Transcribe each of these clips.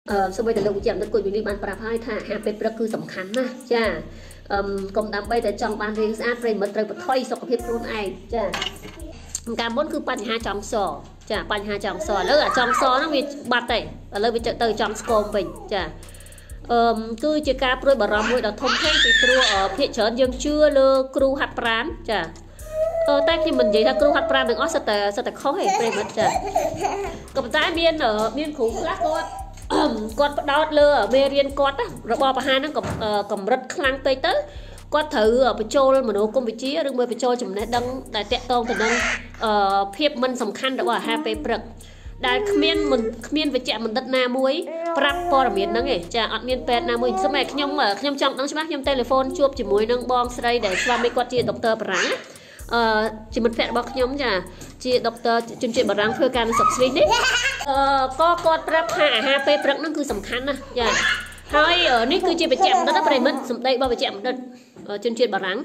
xong bây giờ lúc chạm đất của mình đi bàn bạc hai thà hạ bếp rất cứ sầm khánh na cha công đam bây giờ trong bàn riêng sát rồi mất rồi thôi sọc hiệp luôn ai cha cảm muốn cứ bánh hai trong sò cha bánh hai trong sò lỡ ở trong sò nó bị bạt này và lỡ bị tới trong scom mình cha cứ chỉ cả rồi bảo rầm mùi đã thông thêm thì cua ở phía chợ dương chưa lơ cua hạt prán chả tay khi mình vậy là cua hạt prán đừng ó sợ khó hề về mất chả cầm trái biên ở biên khủng lá con đọt lơ ở bê riêng con á rồi bò bà hai nó cầm rất khăng tây tới con thử ở bên châu mà nó công vị trí đừng bên châu chùm này đăng đại tẹt tông thì đăng phiệp mình sầm khăn đã bảo hai bê bật đại miên về chạm mình đất na muối prap po ở miền đó nghe chả ở miền pet na muối sớm này nhom trong đăng smart nhom telephone chuột chỉ muối nâng bong sấy để cho mấy con chị doctor Barang chỉ mình pet bọc nhom chả chị doctor chuyên chuyện Barang phơi can sọc swing đấy có con prap hai pe prap nó cứ sầm khăn nè chả hai ở ní cứ chỉ về chạm đất đây mất đây bao về chạm đất chuyên chuyện Barang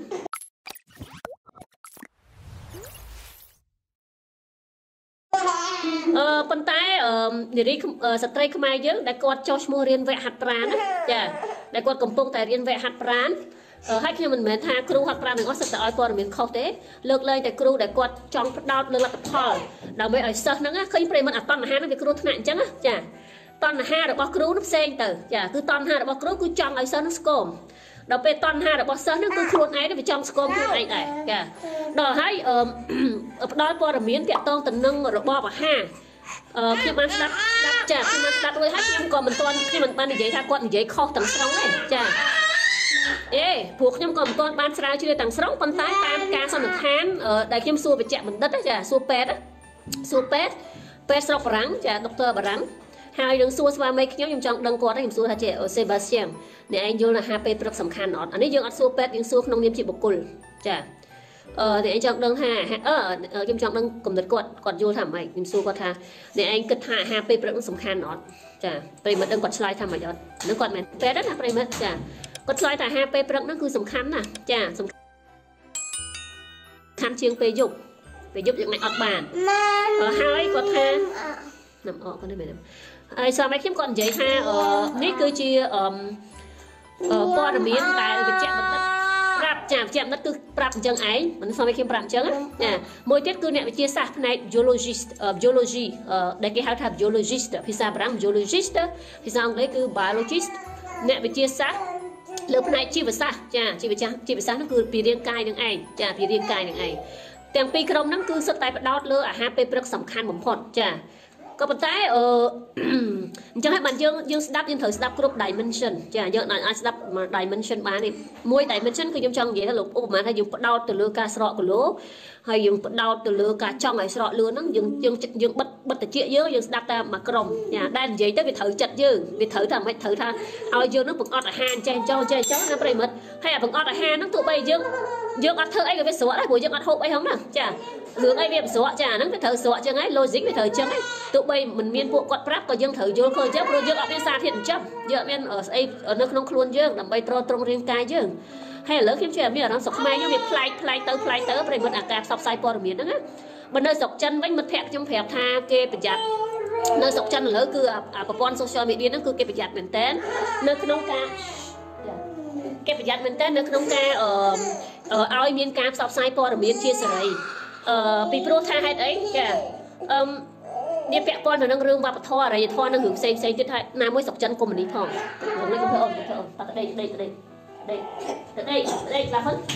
phần tay để đi stray không ai chứ đại quạt cho mua riêng vẽ hạt prán chả đại quạt cầm pông tại riêng vẽ hạt prán hai khi mình mệt tha kêu hạt prán đừng có sợ ai quạt mình không thế lược lên tại kêu đại quạt trong đau lược là tập thò đầu mấy ở sợ nó khi phải mình toàn hai nó bị kêu nặng chăng á chả toàn hai được bao kêu nó sen từ chả cứ toàn hai được bao kêu cứ trong ở sợ nó scom đầu pe toàn hai được bao sợ nó cứ khuôn ấy nó bị trong scom khuôn ấy này chả đòi hay đói po là miếng kẹt tông tình nâng rồi bo và ha khi mà đắp chả khi mà đắp rồi hết nhưng còn mình toàn khi mình ban để tha quận giấy kho tầng sóng này chả buộc nhưng còn toàn ban sra chưa tầng sóng con tái ban ca sau một tháng đại kim xua bị chạm mình đất chả xua pet sọc rắn chả doctor rắn hai đường xua qua mấy nhóm trong đăng quạt em xua hả chị ở Sebastian để anh vô là HP rất sầm khăn nọ anh ấy dương ăn xua pet nhưng xua không niêm chị bộc cùl chả để anh chọn đơn hà kim chọn đơn cùng đất quạt vô thảm mày kim xua quạt hà để anh cất hạ HP rất sầm khăn nọ chả bây giờ đơn quạt slide thảm mày đó nó quạt mày pet rất là bây giờ chả quạt slide tại HP rất nó cứ sầm khăn nè chả sầm khăn chiêng pe dục những này ọt bàn hai quạt hà nằm ở con đây mày nằm sao mấy kiếm còn giấy ha nít cứ chia qua được miếng tại bị chạm đất chạm đất cứ prap chân ấy mình sao mấy kiếm prap chân á mỗi tiết cứ nè chia sẻ này biology đây cái hào tháp biologist thì sao Barang biologist thì sao ông đấy cứ biologist nè bị chia sẻ lớp này chi về sao chi về sao nó cứ bị riêng cai đường ấy bị riêng cai đường ấy tiền pi krom nó cứ sắp tay bắt đau lơ HP rất sầm khăn bấm phật có một cái cho hai bạn dương đáp dương thử đáp group dimension chả giờ này ai đáp mà dimension bán đi mỗi dimensionคือtrong vậy là lục mà thay dùng đau từ lừa ca sọ của lúa hay dùng đau từ lừa ca trong này sọ lừa nó dương bật từ chia dớ dương đáp ta mà còng nhà đan vậy tới bị thử chặt dư bị thử thà mấy thử tha ao dương nó bực ọt ở han chơi chó nó phải mất hay là bực ọt ở han nó tụ bay dương ọt thơ ấy cái sọ đấy của dương ọt hộp ấy không nè chả hướng ấy về sọ chả nó phải thử sọ chân ấy logic phải thử chân ấy tụ bay mình miên bộ quạt prap có dương thử vô khơi chấp rồi dương ở bên xa thiện chấp giờ bên ở nước nông luôn dương làm bay trong riêng cai dương hay là lớn kiếm chuyện bây giờ nó sọc mai như việc play tới bây mình cả sọc sai po miền đó á bên nơi sọc chân với mật thẹt trong phèo tha kê bị giặt nơi sọc chân lớn cứ con social media nó cứ kê bị giặt mình tên nơi nông ca kê bị giặt mình tên nơi nông ca ở ao miền ca sọc sai po miền chia sẻ bị pro tha hay đấy kìa đi vẽ con rồi nâng rương vào thò ở đây thò nâng hưởng xem tiếp thay nam mới sọc chân của mình đi thòng hôm nay không thở đây là phân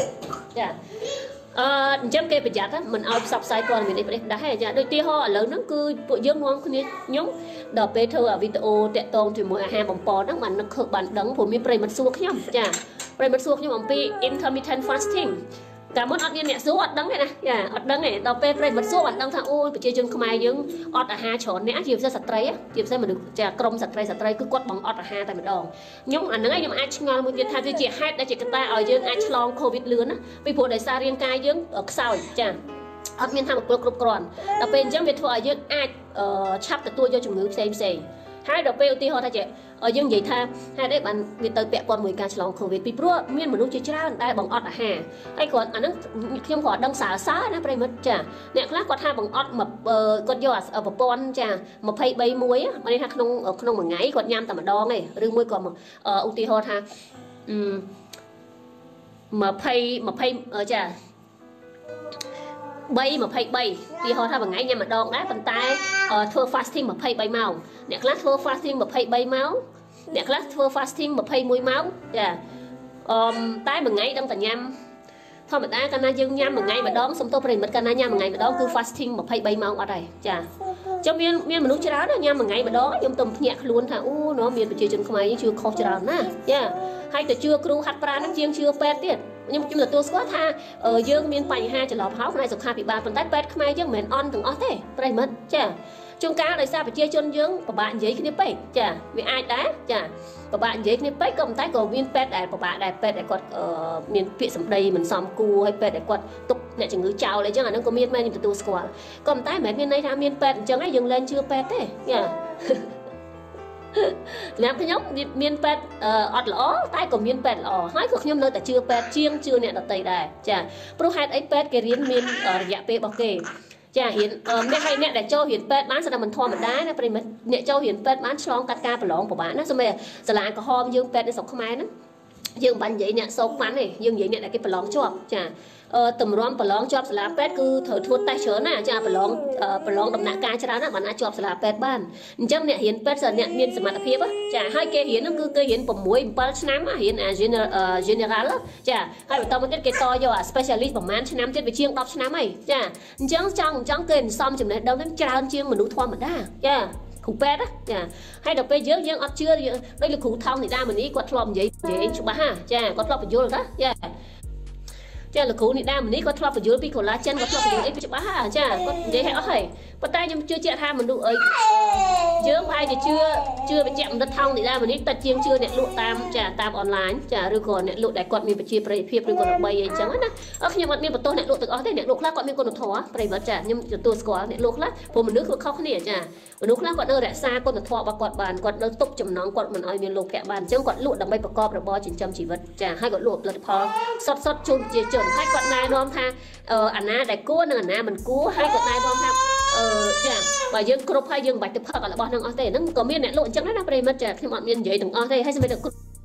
chấm kê bị giặt á mình ao sọc sai con mình đi đã hay đôi tia ho lớn nó cứ bộ dương ngon không nhúng đợt bé thơ ở video tẹt tông thì mỗi hai bóng bò nó mà nó khởi bản đắng của mình mình suộc nhá mình suộc nhưng mà bị intermittent fasting cảm ơn anh nhân nè số ọt đắng này nè ọt đắng này đào pe rồi vật số ọt đắng thằng ôi bị chơi chân không ai dương ọt ở ha chọn nè chìm ra sạch tray chìm ra mình được trà crom sạch tray cứ quất bằng ọt ở ha tại mình đòn nhưng anh nói nhưng ai ngon một việc thay vì chị hai đã chị ta ở dương ai long covid lươn á vì phụ đại sa riêng cai dương ở sau chà ọt miên tham một cục còn đào pe dương việt thua dương ai chắp từ tôi cho chủng ngữ xem hai đầu pe ti họ thay chạy dương vậy tha hai đấy bạn vì tới bẹ con mùi ca chlong covid bị pro miên mình lúc chơi chơiได้bằng ọt hà hay còn anh nó khi họ đăng xả xá nó phải mất chả nè khác còn tha bằng ọt mà con giọt ở bờ pon chả mà phay bay muối mà đây tha không một ngày còn nhám tầm mà đo này rương muối còn ưu ti họ tha mà phay ở chả bay mà phay bay thì họ tha bằng ngày nhám mà đo đá bàn tay thưa fasting mà phay bay màu nè khác thưa fasting mà phay bay máu nè khác thưa fasting mà phay muối máu chả tay bằng ngày đâm tận nhám thôi mà ta cana dương nhám một ngày mà đón xong tôi phải mất cana nhám một ngày mà đón cứ fasting mà phay bay máu ở đây chả cho miên mình lúc chơi đó nhám một ngày mà đó giống tầm nhẹ luôn thà nó miên chơi chân không ai chưa khó chơi đó nè hay từ chưa kêu hạt pra nó chiên chưa pet tiệt nhưng chung là tôi có tha dương miên bành ha chỉ lọp háo này sọc hai bị ba phần tách pet không ai chứ mình on từng ó thế phải mất chả chung cá đời sao phải chơi chân dương của bạn giấy cái này chả vì ai đá chả của bạn giấy cái này công tác của viên pet đại của bạn đại pet đại quật miền phía sầm đây mình xòm cu hay pet đại quật tục nè chừng ngữ chào lấy chứ là nó có miền men nhưng tôi squat công tác mẹ miền này tham miền pet chẳng ai dừng lên chưa pet thế nha làm cái nhóc miền pet ọt lõ tay của miền pet lõ hỏi cuộc nhom nơi tại chưa pet chiêng chưa nè đặt tay đài chả pro hai ấy pet cái riêng miền dạ pe bao kê chả hiện nè hay nè để cho hiện pet bán sao mình thò mình đá nó phải mình nè cho hiện pet bán xong cắt ca bờ của bạn nó xong rồi là có hôm dương pet để sống không ai đó dương bán vậy nè sống bán này dương vậy nè là cái bờ cho chả tầm rõm bờ cho là pet cứ thở thua tay chớ nè chả bờ đầm nạ ca cho đó nè bạn đã cho là pet bán chẳng nè hiện pet giờ nè miên sầm mặt phía á chả hai cái hiện nó cứ cái hiện bầm muối bal năm á hiện general á chả hai tao mới cái to do specialist bầm man năm trên về chiêng đọc năm ấy chả chẳng kênh xong chừng này đâu đến trao chiêng mình đủ thua mình đã chả khủ pet á hay đọc bây giờ dương ọt chưa đây là khủ thông thì ra mình ý quạt lòm vậy chụp ba ha chả quạt lòm vô rồi đó chả là khủ này đa mình ý quạt lòm vô bị khổ lá chân quạt lòm vô ấy chụp ba ha chả có vậy hay ơi bắt tay nhưng chưa chạy tham mình đủ ấy dương ai thì chưa bị chạm đất thông thì ra mình ý tật chiêng chưa nè lụa tam online chả rồi còn nè lụa đại quạt mình bị chia prey phiệp rồi còn bay ấy chẳng á nhưng mà mình bắt tôi nè lụa từ đó thế nè lụa khác quạt mình còn thỏ prey vật chả nhưng tôi score nè lụa khác phù mình nước không khóc nè chả lúc khác quạt nơi đại xa con thọ và quạt bàn quạt nơi túc chấm nón quạt mình ai miền lục kẹ bàn chẳng quạt lụa đằng bay bạc cọp rồi bo chỉnh châm chỉ vật chả hai quạt lụa lật phò sót chung chia chuẩn hai quạt này non tha anh na đại cua nè anh mình cua hai quạt này non tha chả và dương cướp hai dương bạch tập hợp là bọn năng ở đây nó có miền nè lụa chẳng nó prey mất chả khi bọn miền vậy đừng ở đây hay sao bây giờ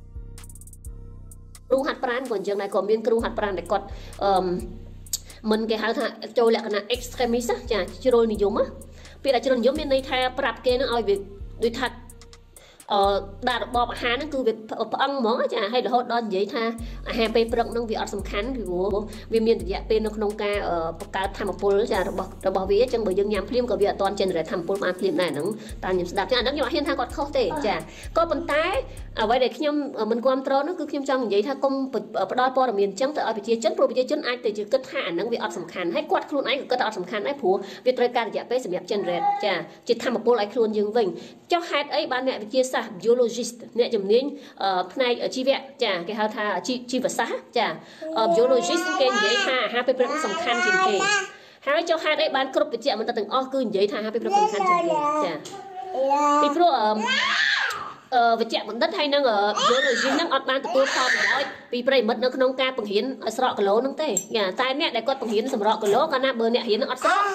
kêu hạt pran còn dương này có miền kêu hạt pran để quạt mình cái hạt trôi lại là extremist chả chưa rồi mình dùng á bây giờ cho giống như này thay prap kia nó việc đôi thật đạt bò hà nó cứ việc ăn món chả hay là hot đòn vậy tha hà pe prang nó việc sầm khánh vì miền dạ pe nó không ca cá tham một pol chả bò vía chẳng bởi dương nhám phim có việc toàn trên để tham pol mà phim này nó ta nhìn đạp cho anh nó hiện tha còn không thể chả có bàn tay vậy để khi mình quan trò nó cứ khiêm trong vậy tha công đôi po là miền trắng tại ở phía chân pro phía chân ai từ chữ cất hạ nó việc sầm khánh hay quạt luôn ấy cất sầm khánh ấy phù việc trai ca dạ pe sầm trên rệt chả chỉ tham một pol ấy luôn dương vinh cho hai ấy ban mẹ chia sẻ biologist nè chấm nín này ở chi viện chả cái hao tha chi vật xã chả biologist cái vậy tha hai bên sầm khăn trên kề hai cho hai đấy bán cướp cái chuyện mình ta từng cứ vậy tha hai bên sầm khăn trên kề chả vì pro vật chạm bằng đất hay năng ở biologist năng ở ban từ tôi kho rồi vì bây mất nó không ca bằng hiến ở sọ cái lỗ năng tê nhà tai nè đại con bằng hiến sầm rọ cái lỗ con na bờ nè hiến nó ở sọ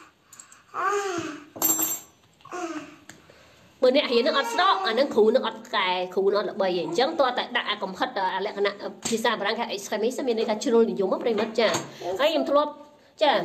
bữa nay hiện nó ăn đó anh nó khủ nó ăn cài khủ nó là bầy chẳng to tại đại cầm khất lại cái nè pizza và đang cái extremist bên đây là churro thì dùng mất đây mất chả anh em thua chả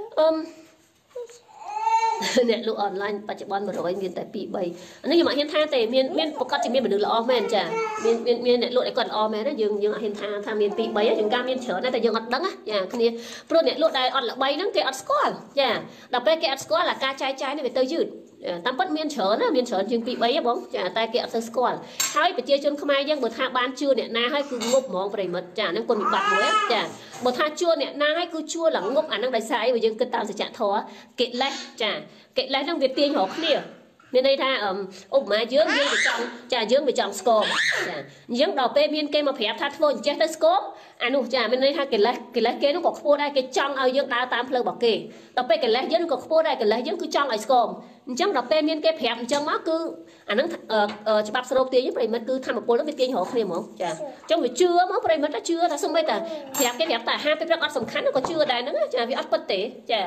nè lụa online bắt chước bon mà rồi miền tại bị bầy nếu như mà hiện tha thì miền có chỉ miền mình được là omen chả miền nè lụa lại còn omen đó dừng hiện tha miền bị bầy dừng cam miền chở này tại dừng ọt đắng á chả cái này pro nè lụa đây ọt là bầy nó cái ọt score chả đọc cái ọt score là ca trái này về tơi dữ tam bất miên chở chừng bị bấy bóng chả tay kẹo sơ squat hai bị chia chôn không ai dân bờ tha ban chưa nè na hay cứ ngốc mỏng phải mất chả nó còn bị bạt mũi chả bờ tha chua nè na hay cứ chua là ngốc ăn đang đại sai bây giờ cứ tao sẽ chả thò kẹt lái chả kẹt lái trong việc tiền họ kia miền đây tha ốp má dương dương bị chọn chả dương bị chọn score dương đào pe miền cây mà phép thắt vô chết tới score anh chả miền đây tha cái lá kế nó có khô đây cái chọn ao dương đá tam phơi bọc kề đào pe cái lá dương có khô đây cái lá dương cứ chọn lại score chẳng đào pe miền cây phép chẳng má cứ anh nó chụp bắp sầu tiền như vậy mình cứ tham một bộ nó bị tiền họ không không chả trong việc chưa mà vậy mình đã chưa ta xong bây giờ phép cái phép tại hai cái rất sầm khánh nó có chưa đây nữa chả vì ắt bất tế chả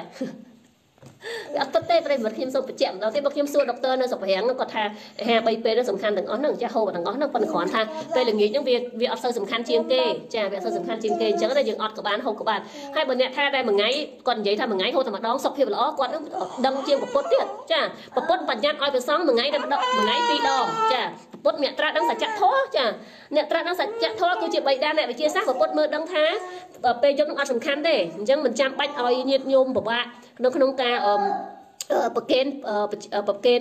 tất tê đây một khiêm sâu chạm đó thế một khiêm sâu doctor nó sập hẹn nó có tha hè bay pe nó sầm khăn đừng ngón đừng cha hô và đừng ngón nó phần khoản tha đây là nghĩ những việc sâu sầm khăn chiên kê cha việc sâu sầm khăn chiên kê chẳng đây dừng ọt của bạn hô của bạn hai bên nè tha đây mà ngáy còn giấy tha mà ngáy thôi thằng mà đón sọc hiệp là quạt đâm chiên của pốt tiết cha của pốt bản nhát oi về sáng mà ngáy đâm mà ngáy pi đòn cha pốt mẹ tra đang sạch chặt thó cha mẹ tra đang sạch chặt thó cứ chuyện bậy đa này phải chia xác của pốt mưa đăng thá pe cho nó ọt sầm khăn đây chẳng mình chăm bách oi nhiệt nhôm của bạn nó không ca bậc kén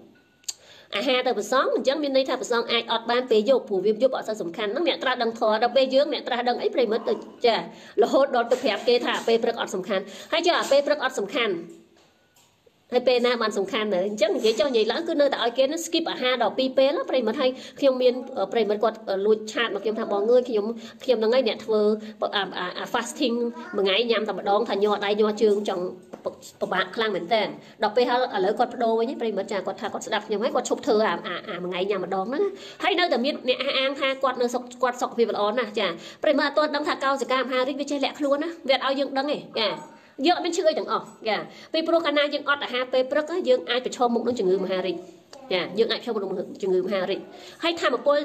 ha từ bậc sáng mình chẳng biết đây thay bậc sáng ai ọt ban về dục phù viêm dục ở sao sủng khăn nó mẹ tra đằng thò đằng về dương mẹ tra đằng ấy phải mất từ chả là hốt đọt từ phèp kê thả về bậc ọt sủng khăn hay chưa về bậc ọt sủng khăn hay pe na bàn sủng khăn này chắc vậy cho vậy lắm cứ nơi tại kén nó skip ở ha đỏ pi pe lắm phải mất hay khi ông miên phải mất quạt lùi chặt mà khi ông thằng bỏ người khi ông đang ngay nẹt vơ fasting mà ngày nhắm tầm đón thành nhọ đai nhọ trường trong bạn khang mình tên đọc pe ha ở lỡ quạt đô với nhé phải mất chả quạt thà quạt đập nhưng mấy quạt chụp thơ mà ngày nhắm mà đón đó hay nơi tầm miên nè an tha quạt nơi quạt sọc vì vật ón nè chả phải mất tuần đang thà cao sẽ cam ha đi với chơi lẹ luôn á việt ao dương đăng này giờ mình chưa từng vì pro cana dương ọt là ha pe pro cái dương ai phải cho một đống chừng người mà hà rịnh dương ai cho một đống chừng người mà hà rịnh hay tham một cô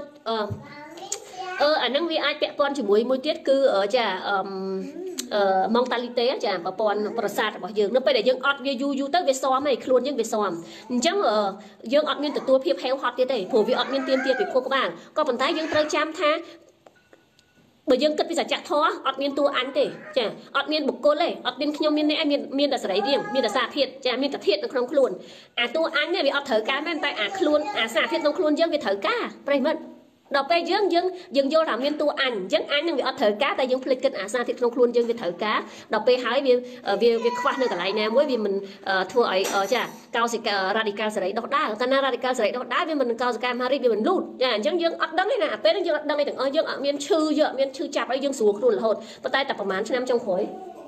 anh năng vì ai bẹ con chỉ muối tiết cứ ở chả mong ta tế chả bà con prasad bảo dương nó bây giờ dương ọt về du tới về xóm này luôn dương về xóm chẳng dương ọt miên từ tua phiệp héo hot thế này phổ vì ọt miên tiên tiệt vì cô các bạn có phần tay dương tới chăm tha bởi dương cất bây giờ chặt thó ọt miên tua ăn thế chả ọt miên bục cô lệ ọt miên nhom miên nè miên là sấy điểm miên là xả thiệt chả miên là thiệt nó không luôn tua ăn này vì ọt thở cá men tay luôn xả thiệt nó luôn dương vì thở cá phải mất đọc pe dương vô làm miên tua ăn dương ăn nhưng vì ọt thở cá tay dương phịch cất xả thiệt không luôn dương vì thở cá đọc pe hái vì khoa nơi cả lại nè mỗi vì mình thua ở chả cao sĩ radical sấy đọc đá cana radical sấy đọc đá vì mình cao sĩ cam hari vì mình lút dương ọt đắng này nè pe dương ọt đắng này từng dương miên chư chạp ấy dương xuống luôn là hột và tay tậpประมาณnăm trong khối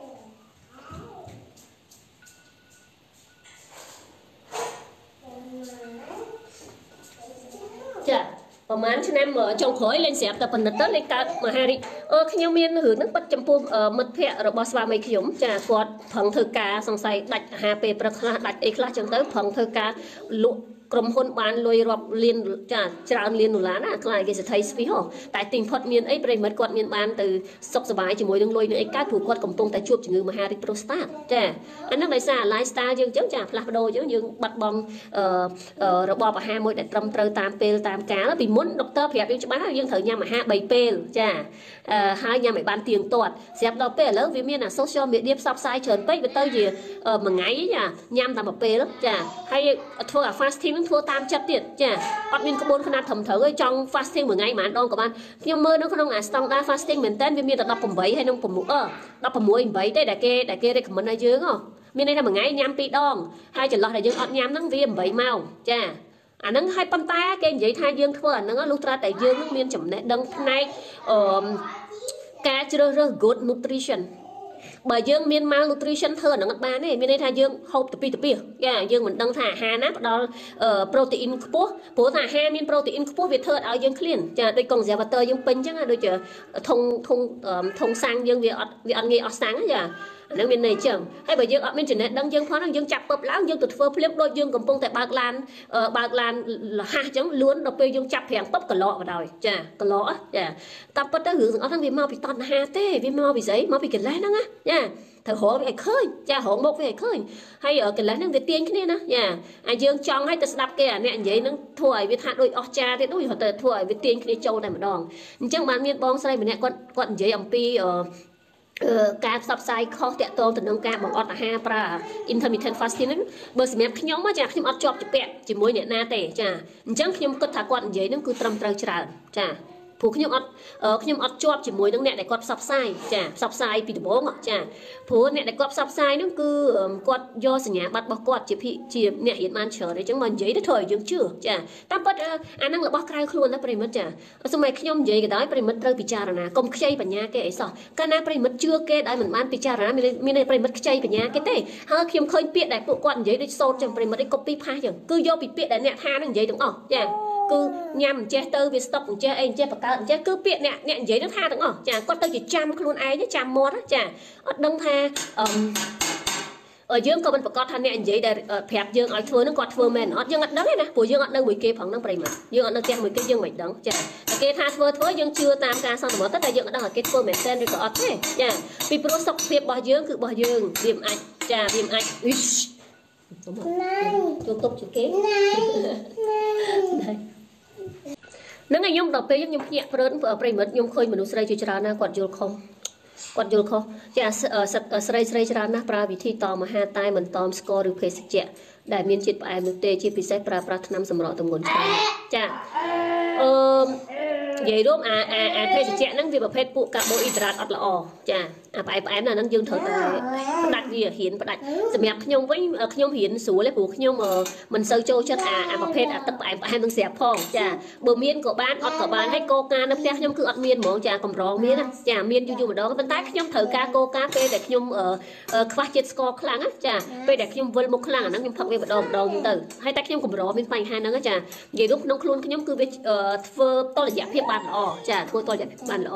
chảประมาณnăm ở trong khối lên xẹp tập phần tết lên cao mà hari khi nhau miên hưởng nước bắt chấm pum mật phẹ rồi boss vào mấy khiếm chả quạt phẳng thơ cá xong say đặt hà pe đặt ấy class trong tới phẳng thơ cá lụa cầm hôn bán lôi rọp liên trả liên nụ lá nè lại cái sẽ thấy phí hổ tại tình phật miền ấy bây mất quạt miền bán từ sọc sờ bài chỉ mối đường lôi nữa ấy các thủ quạt cầm tung tại chuột chỉ người mà hari prostat chả anh nói sao lifestyle dương chống chả là đồ chứ dương bật bong rồi bỏ vào hai môi để trầm trơ tam cá nó vì muốn doctor phép dương bán dương thử nhà mà ha 7 pel chả hai nhà mày bán tiền tuột xếp đầu pel lớn vì miền là social media sắp sai trơn page với tao gì mà ngáy nha nhâm tầm 1 pel lắm chả hay thua cả fasting thua tam chất tiệt chả ọt miên có 4 khả thầm thở trong fasting một ngày mà đong của bạn nhưng mơ nó không standard fasting mình tên vì miền là 17 hay 17 đây là kê đây comment ở dưới không miền đây là một ngày nhâm pi đong hai chừng lọt là dương ọt nhâm nắng vì 7 màu chả nắng hai pan tay cái vậy thay dương thua nắng lúc ra tại dương nước miền chậm này đăng này cá chứa good nutrition bởi dương miền malnutrition thơ nó ngặt ba này miền đây thay dương hộp tập pi dương mình đăng thả hà nát đó protein bố thả hà miền protein việt thơ ở dương clean chả đây còn dẻo và tơ dương pin chứ đôi chờ thông sang dương vì ăn nghe ở sáng giờ năng miền này chẳng hay bởi dương ở miền này đăng dương phán dương chặt bập láng dương tuyệt vời flip đôi dương cầm pông tại bạc lan là ha chẳng luôn đọc dương chặt hẹn bắp cả lọ vào đời chả cả lọ chả tập bắt tới hướng ở thằng vì mau bị toàn hà thế vì mau bị giấy mau bị cái lá đó á nha thở hổ bị khơi cha hổ một bị khơi hay ở cái lá năng về tiền cái này nè nha dương chong hay tự đập kia nè vậy nó thổi với hạt đôi óc cha thế đôi họ tự thổi với tiền cái châu này mà đòn chẳng bán miền bong say mình nè con giấy ông piการซับไซค์ข้อเตะโตถึงการบอกอดหาปลา intermittent fasting นั้นเบอร์สิบเอ็ดขยมมาจากขยมอดจอบจะเปะจะมวยเนี่ยนาเตะจ้ะจังขยมก็ถักวันใหญ่นั่นคือตรำตรจราจ้ะព្រោះខ្ញុំអត់ជាប់ជាមួយនឹងអ្នកដែលគាត់ផ្សព្វផ្សាយចាផ្សព្វផ្សាយពីដំបូងចាព្រោះអ្នកដែលគាត់ផ្សព្វផ្សាយហ្នឹងគឺគាត់យកសញ្ញាបត្ររបស់គាត់ជាអ្នករៀនបានច្រើនអញ្ចឹងមកនិយាយទៅធ្វើឲ្យយើងជឿចាតាមពិតអាហ្នឹងរបស់ក្រៅខ្លួនណាប្រិមិត្តចាសម័យខ្ញុំនិយាយក៏ដោយប្រិមិត្តត្រូវពិចារណាកុំខ្ចីបញ្ញាគេអីសោះកាលណាប្រិមិត្តជឿគេដែលមិនបានពិចារណាមានប្រិមិត្តខ្ចីបញ្ញាគេទេហើយខ្ញុំឃើញពាក្យដែលពួកគាត់និយាយដូចសូត្រចឹងប្រិមិត្តឯង copy paste ចឹងគឺយកពីពាក្យដែលអ្នកថានឹងនិយាយទាំងអស់ចាគឺញ៉ាំអញ្ចេះទៅវាស្តុកអញ្ចេះអីអញ្ចេះបកើតអញ្ចេះគឺពាក្យអ្នកនិយាយនឹងថាទាំងអស់ចាគាត់ទៅជាចាំខ្លួនឯងចាំមាត់ចាអត់ដឹងថាយើងក៏មិនប្រកាសថាអ្នកនិយាយដែលប្រាប់យើងឲ្យធ្វើនឹងគាត់ធ្វើមែនអត់យើងអត់ដឹងទេណាព្រោះយើងអត់នៅមួយគេផងហ្នឹងប្រិមិត្តយើងអត់នៅផ្ទះមួយគេយើងមិនដឹងចាតែគេថាធ្វើយើងជឿតាមការសន្មតតែយើងអត់ដឹងថាគេធ្វើមែនទេឬក៏អត់ទេចាពីព្រោះសុខភាពរបស់យើងគឺរបស់យើងវាមិនអាចចាវាមិនអាចចូលទុកជាគេហ្នឹងហើយខ្ញុំដល់ពេលខ្ញុំភ្ញាក់ព្រើនប្រិមិត្តខ្ញុំឃើញមនុស្សស្រីជាច្រើនណាគាត់យល់ខុសចាស្រីច្រើនណាស់ប្រើវិធីតមហាតែមិនតមស្ករឬភេសជ្ជៈដែលមានជាតិផ្អែមនោះទេជាពិសេសប្រើប្រាស់ថ្នាំសម្រក់ទម្ងន់ច្រើនចានិយាយរួមអាភេសជ្ជៈហ្នឹងវាប្រភេទពួកកាបូអ៊ីដ្រាតអត់ល្អចាអាផ្អែមណាហ្នឹងយើងត្រូវតែផ្ដាច់វាហ៊ានផ្ដាច់សម្រាប់ខ្ញុំវិញខ្ញុំហ៊ានស្រួលទេព្រោះខ្ញុំមិនសូវចូលចិត្តអាប្រភេទអាទឹកផ្អែមនឹងស្រាប់ផងចាបើមានក៏បានអត់ក៏បានហើយកោការនៅផ្ទះខ្ញុំគឺអត់មានហ្មងចាកម្រងមានចាមានយូរម្ដងប៉ុន្តែខ្ញុំត្រូវការកោការពេលដែលខ្ញុំខ្វះជាតិស្ករខ្លាំងចាពេលដែលខ្ញុំវិលមុខខ្លាំងអាហ្នឹងខ្ញុំផឹកវាម្ដងទៅហើយតែខ្ញុំកម្រមានបញ្ហាហ្នឹងចានិយាយរួមក្នុងខ្លួនខ្ញុំគឺវាធ្វើតលយៈភាពបានល្អចាធ្វើតលយៈភាពបានល្អ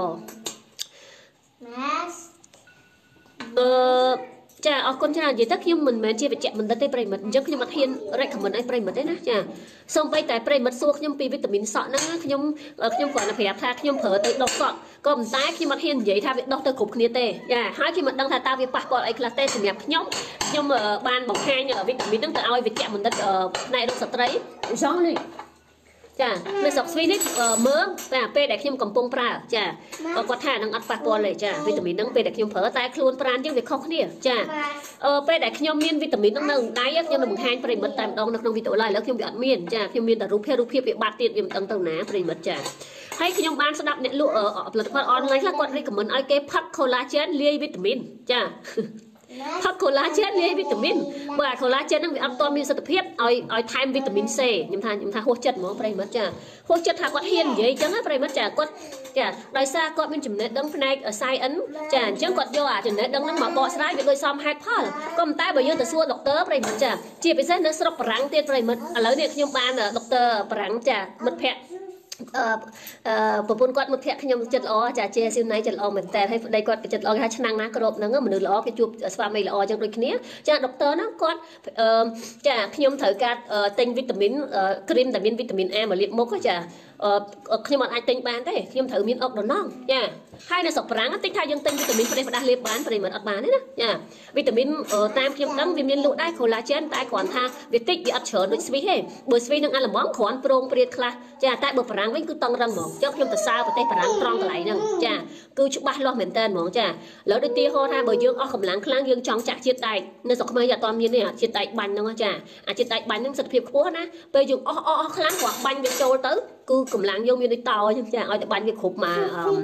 ចាអរគុណច្រើននិយាយទៅខ្ញុំមិនមែនជាវិជ្ជបណ្ឌិតទេប្រិមិត្តអញ្ចឹងខ្ញុំអត់ហ៊ាន recommend ឲ្យប្រិមិត្តទេណាចាសូម្បីតែប្រិមិត្តសួរខ្ញុំពីវីតាមីនសក់ហ្នឹងខ្ញុំគ្រាន់តែប្រាប់ថាខ្ញុំប្រើទៅដុសសក់ក៏ប៉ុន្តែខ្ញុំអត់ហ៊ាននិយាយថាវាដុសទៅគ្រប់គ្នាទេចាហើយខ្ញុំមិនដឹងថាតើវាប៉ះពាល់អីខ្លះទេសម្រាប់ខ្ញុំបានបង្ហាញវីតាមីនហ្នឹងទៅឲ្យវិជ្ជបណ្ឌិតផ្នែករោគស្ត្រីចង់នេះចានៅស្រុកស្វីនេះមើលតែពេលដែលខ្ញុំកំពុងប្រើចាគាត់ថានឹងអត់ប៉ះពាល់ទេចាវីតាមីនហ្នឹងពេលដែលខ្ញុំប្រើតែខ្លួនប្រាណជាងវាខុសគ្នាចាពេលដែលខ្ញុំមានវីតាមីនហ្នឹងនៅដៃខ្ញុំនឹងបង្ហាញប្រិមិត្តតែម្ដងនៅក្នុងវីដេអូឡើយឥឡូវខ្ញុំវាអត់មានចាខ្ញុំមានតែរូបភាពវាបាត់ទៀតវាមិនដឹងទៅណាប្រិមិត្តចាហើយខ្ញុំបានស្ដាប់អ្នកលក់ផលិតផលអនឡាញខ្លះគាត់ recommend ឲ្យគេផឹក collagen លាយវីតាមីនចាផឹក collagen លាយវីតាមីនបើអា collagen ហ្នឹងវាអត់ទាន់មានប្រសិទ្ធភាពឲ្យថែមវីតាមីន C ខ្ញុំថាហួសចិត្តហ្មងប្រិមិត្តចាហួសចិត្តថាគាត់ហ៊ាននិយាយអញ្ចឹងណាប្រិមិត្តចាគាត់ចាដោយសារគាត់មានចំណេះដឹងផ្នែក science ចាអញ្ចឹងគាត់យកអាចំណេះដឹងហ្នឹងមកបកស្រាយវាដូចសមហេតុផលក៏ប៉ុន្តែបើយើងទៅសួរដុកទ័រប្រិមិត្តចាជាពិសេសនៅស្រុកបារាំងទៀតប្រិមិត្តឥឡូវនេះខ្ញុំបានដុកទ័របារាំងចាមិត្តភ័ក្តិប្រពន្ធគាត់មិត្តភ័ក្តិខ្ញុំចិត្តល្អចាជាស៊ីណៃចិត្តល្អមែនតើហើយប្តីគាត់ចិត្តល្អគេថាឆ្នាំណាគ្រប់ហ្នឹងមនុស្សល្អគេជួបស្វាមីល្អចឹងដូចគ្នាចាដុកទ័រហ្នឹងគាត់ចាខ្ញុំត្រូវការទិញវីតាមីនគ្រីមដែលមានវីតាមីន A មកលាបមុខចាខ្ញុំអត់អាចទិញបានទេខ្ញុំត្រូវមានអុកដណងចាហើយនៅស្រុកបារាំងតិចថាយើងទិញវីតាមីនផ្ដេសផ្ដាស់លាបបានប្រិមិត្តអត់បានទេណាចាវីតាមីនតាមខ្ញុំដឹងវាមានលក់ដែរ collagen តែគ្រាន់ថាវាតិចវាអត់ច្រើនដូចស្វីសទេបើស្វីសនឹងអាល្មមគ្រាន់ប្រងព្រាតខ្លះចាតែបើបារាំងវិញគឺតឹងរឹងហ្មងចឹងខ្ញុំទៅសើប្រទេសបារាំងត្រង់កន្លែងហ្នឹងចាគឺច្បាស់លាស់មែនតើហ្មងចាឥឡូវដូចទីហោថាបើយើងអស់កម្លាំងខ្លាំងយើងចង់ចាក់ជាតិដែកនៅស្រុកខ្មែរអត់មានទេជាតិដែកបាញ់ហ្នឹងចាអាជាតិដែកបាញ់ហ្នឹងសិទ្ធិភាពខ្ពស់ណាពេលយើងអស់ខ្លាំងគ្រាន់បាញ់វាចូលទៅគឺកម្លាំងយើងមានដូចតអញ្ចឹងចាឲ្យតែបាញ់វាគ្រប់មក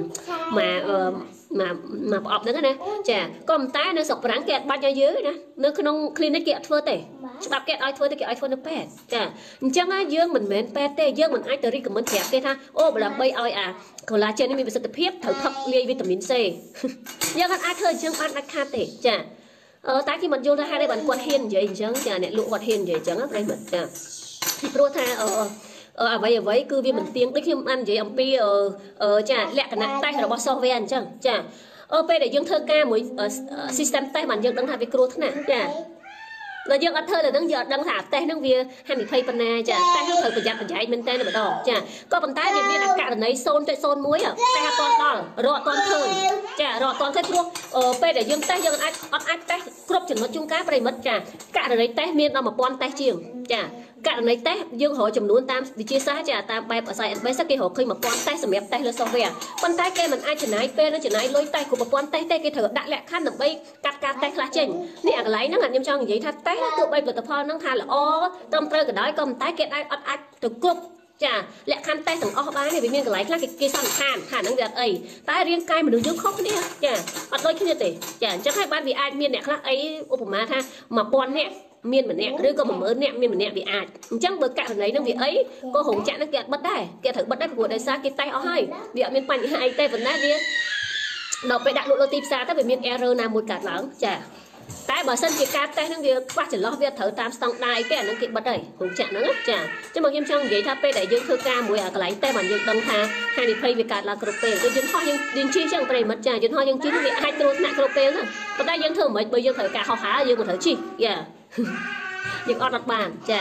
ប្រអប់ហ្នឹងណាចាក៏ប៉ុន្តែនៅស្រុកបារាំងគេអត់បាច់ឲ្យយើងណានៅក្នុង clinic គេអត់ធ្វើទេច្បាប់គេឲ្យធ្វើទេគេឲ្យធ្វើនៅពេទ្យចាអញ្ចឹងយើងមិនមែនពេទ្យទេយើងមិនអាចទៅ recommend ប្រាប់គេថាអូបើដើម្បីឲ្យអា collagen នេះមានប្រសិទ្ធភាពត្រូវផឹកលាយវីតាមីន C យើងអត់អាចធ្វើអញ្ចឹងបានដាច់ខាតទេចាតែគេមិនយល់ថាហេតុអីបានគាត់ហ៊ាននិយាយអញ្ចឹងចាអ្នកលក់គាត់ហ៊ាននិយាយអញ្ចឹងប្រិយមិត្តចាពីព្រោះថាអ្វីគឺវាមិនទៀងដូចខ្ញុំបាននិយាយអំពីចាលក្ខណៈតេស្តរបស់ software អញ្ចឹងចាពេលដែលយើងធ្វើការមួយ system តេស្តបានយើងដឹងថាវាគ្រោះថ្នាក់ចាដល់យើងអត់ធ្វើទៅនឹងយើងអត់ដឹងថាតេស្តហ្នឹងវាហានិភ័យប៉ុណ្ណាចាតេស្តហ្នឹងត្រូវប្រយ័ត្នប្រយែងមែនតើម្ដងចាក៏ប៉ុន្តែវាមានអាករណី 0.01 តេស្តអត់ទាន់ដល់រកអត់ទាន់ឃើញចារកអត់ទាន់ឃើញព្រោះពេលដែលយើងតេស្តយើងអត់អាចតេស្តគ្រប់ចំណុចជួនកាលប្រិមិត្តចាករណីតេស្តមានដល់ 1000 តេស្តជាងចាករណីតេស្តយើងរកចំនួនតាមវិទ្យាសាស្ត្រចាតាមបែប science base គេរកឃើញ 1000 តេស្តសម្រាប់តេស្តលើ software ប៉ុន្តែគេមិនអាចចំណាយពេលនិងចំណាយលុយតេស្តគ្រប់ 1000 តេស្តទេគេត្រូវដាក់លក្ខខណ្ឌដើម្បីកាត់ការតេស្តខ្លះចេញនេះអាកន្លែងហ្នឹងខ្ញុំចង់និយាយថាតេស្តទោះបីផលិតផលហ្នឹងថាល្អត្រឹមត្រូវក៏ដោយក៏ប៉ុន្តែគេអត់អាចទៅគ្រប់ចាលក្ខខណ្ឌតេស្តទាំងអស់បានវាមានកន្លែងខ្លះគេសន្និដ្ឋានថាហ្នឹងវាអត់អីតែរាងកាយមនុស្សយើងខុសគ្នាចាអត់ដូចគ្នាទេចាអញ្ចឹងហើយបានវាអាចមានអ្នកខ្លះអីឧបមាថា1000នាក់មានម្នាក់ឬក៏10000នាក់មានម្នាក់វាអាចអញ្ចឹងបើករណីហ្នឹងវាអីក៏រោងចក្រហ្នឹងគេអត់បិទដែរគេត្រូវបិទដែរព្រោះដោយសារគេតេស្តអស់ហើយវាអត់មានបញ្ហាអីទេប៉ុន្តែវាដល់ពេលដាក់លក់លើទីផ្សារទៅវាមាន error ណាមួយកើតឡើងចាតែបើសិនជាការតេស្តហ្នឹងវាខ្វះចន្លោះវាត្រូវតាមស្តង់ដារគេអាហ្នឹងគេបិទហើយរោងចក្រហ្នឹងចាចឹងមកខ្ញុំចង់និយាយថាពេលដែលយើងធ្វើការមួយអាកន្លែងតេស្តបានយើងដឹងថាហានិភ័យវាកើតឡើងគ្រប់ពេលយន្តហោះយើងជិះចឹងប្រិមិត្តចាយន្តហោះយើងជិះវាអាចគ្រោះថ្នាក់គ្រប់ពេលហ្នឹងប៉ុន្តែយើងធ្វើមិនបើយើងត្រូវការហោះហើរយើងមិនត្រូវជិះយ៉ាយើងអត់បានចា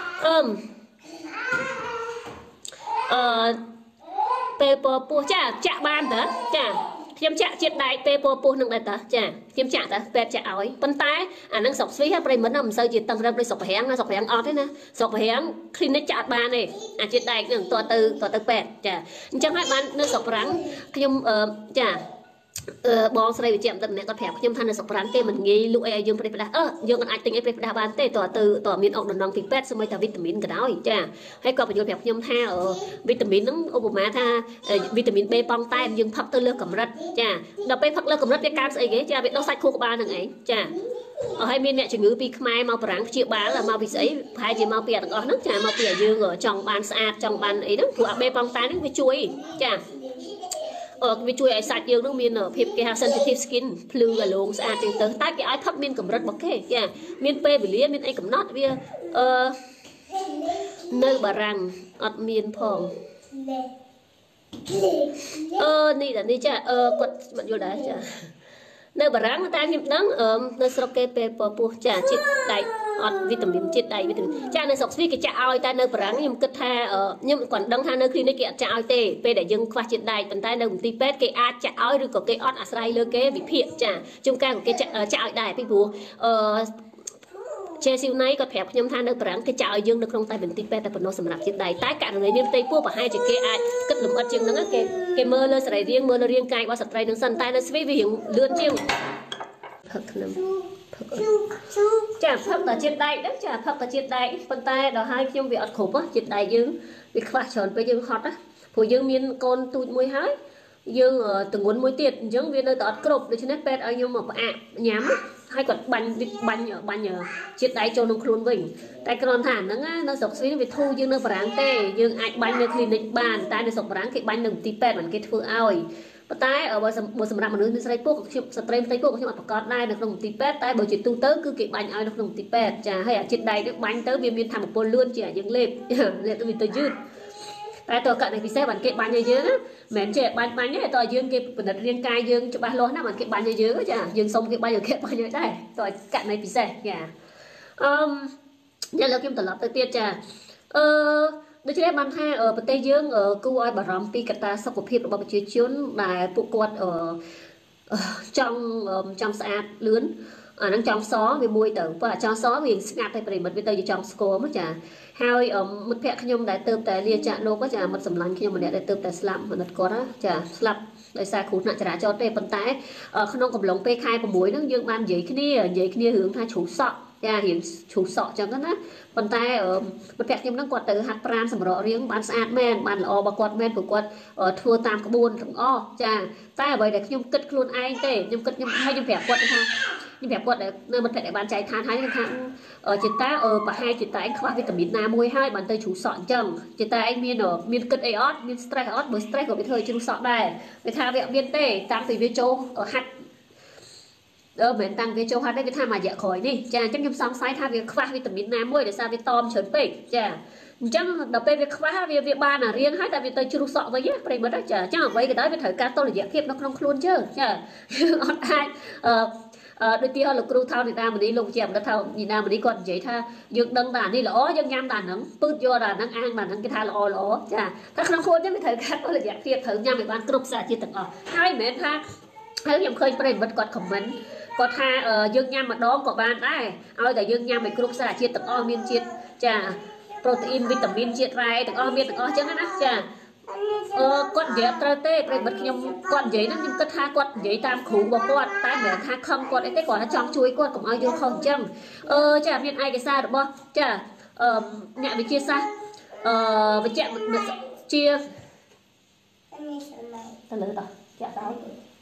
ពេលពពោះចាចាក់បានតើចាខ្ញុំចាក់ជាតិដែកពេលពពោះនឹងដែរតើចាខ្ញុំចាក់តើពេទ្យចាក់ឲ្យប៉ុន្តែអានឹងស្រុកស្វីប្រិមិត្តមិនសូវជាតឹងរឹងដូចស្រុកប្រាំងណាស្រុកប្រាំងអត់ទេណាស្រុកប្រាំង clinic ចាក់អត់បានទេអាជាតិដែកនឹងតទៅពេទ្យចាអញ្ចឹងហើយបាននៅស្រុកប្រាំងខ្ញុំចាបងស្រីវិជ្ជាអមតម្នាក់គាត់ប្រាប់ខ្ញុំថានៅស្រុកប្រាំងគេមិនងាយលក់អីឲ្យយើងប្រេះផ្ដាស់យើងមិនអាចទិញអីប្រេះផ្ដាស់បានទេតើមានអុកដំណងពីពេទ្យសូម្បីតែវីតាមីនក៏ដោយចាហើយគាត់បញ្យល់ប្រាប់ខ្ញុំថាវីតាមីនហ្នឹងឧបមាថាវីតាមីន B ប៉ងតែមយើងផឹកទៅលើកម្រិតចាដល់ពេលផឹកលើកម្រិតវាកើតស្អីគេចាវាដុសសាច់ខួរក្បាលហ្នឹងឯងចាហើយមានអ្នកជំងឺពីខ្មែរមកបារាំងព្យាបាលមកពីស្អីប្រហែលជាមកពីទាំងអស់ហ្នឹងចាមកពីយើងចង់បានស្អាតចង់បានអីហ្នឹងព្រោះអា B ប៉ងតែហ្នឹងវាជួយចាវាជួយឲ្យសាច់យើងនឹងមានភាពគេហៅ sensitive skin ភ្លឺអាឡូងស្អាតទាំងទៅតែគេឲ្យផឹកមានកម្រិតរបស់គេចាមានពេលវេលាមានអីកំណត់វានៅបារាំងអត់មានផងនេះចាគាត់មិនយល់ដែរចានៅបារាំងតែខ្ញុំដឹងនៅស្រុកគេពេលពពោះចាជាតិដែកអត់វីតាមីនជាតិដែកវីតាមីនចានៅស្រុកស្វីគេចាក់ឲ្យតែនៅបារាំងខ្ញុំគិតថាខ្ញុំគាត់ដឹងថានៅ clinic គេអត់ចាក់ឲ្យទេពេលដែលយើងខ្វះជាតិដែកប៉ុន្តែនៅមន្ទីរពេទ្យគេអាចចាក់ឲ្យឬក៏គេអត់អាស្រ័យលើគេវិភាគចាជួនកាលក៏គេចាក់ឲ្យដែរពីព្រោះជាស៊ីវណៃគាត់ប្រាប់ខ្ញុំថានៅបារាំងគេចាក់ឲ្យយើងនៅក្នុងតែមន្ទីរពេទ្យតែប៉ុណ្ណោះសម្រាប់ជាតិដែកតែករណីមានផ្ទៃពោះប្រហែលជាគេអាចគិតលម្អិតជាងហ្នឹងគេមើលលើសរីរាង្គមើលលើរាងកាយរបស់ស្ត្រីនឹងសិនតែនៅស្វីវារៀងលឿនជាងផឹកខ្ញុំចាផឹកតែជាតិដែកហ្នឹងចាផឹកតែជាតិដែកប៉ុន្តែដល់ហើយខ្ញុំវាអត់គ្រប់ជាតិដែកយើងវាខ្វះច្រើនពេកយើងហត់ណាព្រោះយើងមានកូនទូចមួយហើយយើងទងន់មួយទៀតអញ្ចឹងវានៅតែអត់គ្រប់ដូច្នេះពេទ្យឲ្យខ្ញុំមកផ្អាកញ៉ាំហើយគាត់បាញ់ជាតិដែកចូលក្នុងខ្លួនវិញតែគ្រាន់ថាហ្នឹងនៅស្រុកស្វីវាធូរយើងនៅបារាំងទេយើងអាចបាញ់នៅ clinic បានតែនៅស្រុកបារាំងគេបាញ់នៅមន្ទីរពេទ្យមិនគេធ្វើឲ្យប៉ុន្តែបើសម្រាប់មនុស្សស្រីពោះខ្ញុំស្ត្រីស្រីពោះខ្ញុំអត់ប្រកាសដែរនៅក្នុងមន្ទីរពេទ្យតែបើជាទូទៅគឺគេបាញ់ឲ្យនៅក្នុងមន្ទីរពេទ្យចាហើយអាជាតិដែកនេះបាញ់ទៅវាមានធម៌ពលលឿនជាយើងលេបទៅវាទៅយឺតតែតើករណីពិសេសបានគេបាញ់ឲ្យយើងណាមិនមែនចេះបាញ់ទេតើយើងគេពិនិត្យរាងកាយយើងច្បាស់លាស់ណាបានគេបាញ់ឲ្យយើងចាយើងសុំគេបាញ់ឲ្យគេបាញ់ឲ្យដែរតើករណីពិសេសចាយកលើខ្ញុំត្រឡប់ទៅទៀតចាដូច្នេះបានថាប្រទេសយើងគួរឲ្យបារម្ភពីកត្តាសុខភាពរបស់ប្រជាជនដែលពួកគាត់ចង់ស្អាតលឿនអាហ្នឹងចង់សវាមួយទៅព្រោះអាចង់សវាស្ងាត់តែប្រិមិត្តវាទៅជាចង់ស្គមចាហើយមិត្តភក្តិខ្ញុំដែលទៅតែលាចាក់លោកចាមិត្តសម្លាញ់ខ្ញុំម្នាក់ដែលទៅតែស្លាប់មិត្តគាត់ចាស្លាប់ដោយសារគ្រោះថ្នាក់ចរាចរណ៍ទេប៉ុន្តែក្នុងកំឡុងពេលខែ6ហ្នឹងយើងបាននិយាយគ្នារឿងថាជ្រុះសក់ចារៀងជ្រុះសក់ចឹងណាប៉ុន្តែមិត្តភក្តិខ្ញុំហ្នឹងគាត់ទៅហាត់ប្រាណសម្រក់រៀងបានស្អាតមែនបានល្អរបស់គាត់មែនព្រោះគាត់ធ្វើតាមក្បួនទាំងអស់ចាតែអ្វីដែលខ្ញុំគិតខ្លួនឯងទេខ្ញុំគិតខ្ញុំប្រាប់គាត់ថាខ្ញុំប្រាប់គាត់នៅមិត្តភក្តិដែលបានចែកឋានហើយខ្ញុំថាចេតើប្រហែលចេតើឯងខ្វះវីតាមីនណាមួយហើយបានទៅជ្រុះសក់អញ្ចឹងចេតើឯងមានគិតអីអត់មាន stress អត់បើ stress ក៏វាធ្វើឲ្យជ្រុះសក់ដែរវាថាវាអត់មានទេតាំងពីវាចូលហាត់មិនតាំងវាចូលហាត់ទេវាថាមួយរយៈក្រោយនេះចាអញ្ចឹងខ្ញុំសង្ស័យថាវាខ្វះវីតាមីនណាមួយដោយសារវាតមច្រើនពេកចាអញ្ចឹងដល់ពេលវាខ្វះវាបានអារៀងហើយតែវាទៅជ្រុះសក់វិញប្រិមិត្តចាអញ្ចឹងអ្វីក៏ដោយវាត្រូវការតុល្យភាពនៅក្នុងខ្លួនយើងចាយើងអត់អាចដូចទីលោកគ្រូថោនីតាមនីលោកជាអមដិតថោនីតាមនីគាត់និយាយថាយើងដឹងថានេះល្អយើងញ៉ាំតែហ្នឹងពឺតយកតែហ្នឹងអាងតែហ្នឹងគេថាល្អចាតែក្នុងខ្លួនយើងវាត្រូវការតុល្យភាពត្រូវញ៉ាំឲ្យបានគ្រប់សារជាតិទាំងអស់ហើយមិនមែនថាហើយខ្ញុំឃើញប្រិមិត្តគាត់ខមមិនគាត់ថាយើងញ៉ាំម្ដងក៏បានដែរឲ្យតែយើងញ៉ាំឲ្យគ្រប់សារជាតិទាំងអស់មានជាតិចាប្រូតេអ៊ីនវីតាមីនជាតិរ៉ែទាំងអស់មានទាំងអស់អញ្ចឹងណាចាគាត់និយាយត្រូវទេប្រិមិត្តខ្ញុំគាត់និយាយហ្នឹងខ្ញុំគិតថាគាត់និយាយតាមគ្រូរបស់គាត់តែមិនមែនថាខឹងគាត់អីទេគាត់ថាចង់ជួយគាត់កុំឲ្យយល់ខុសអញ្ចឹងចាមានឯកសាររបស់ចាអ្នកវិទ្យាសាស្ត្រ và chạm chia ta lỡ tao chạm tao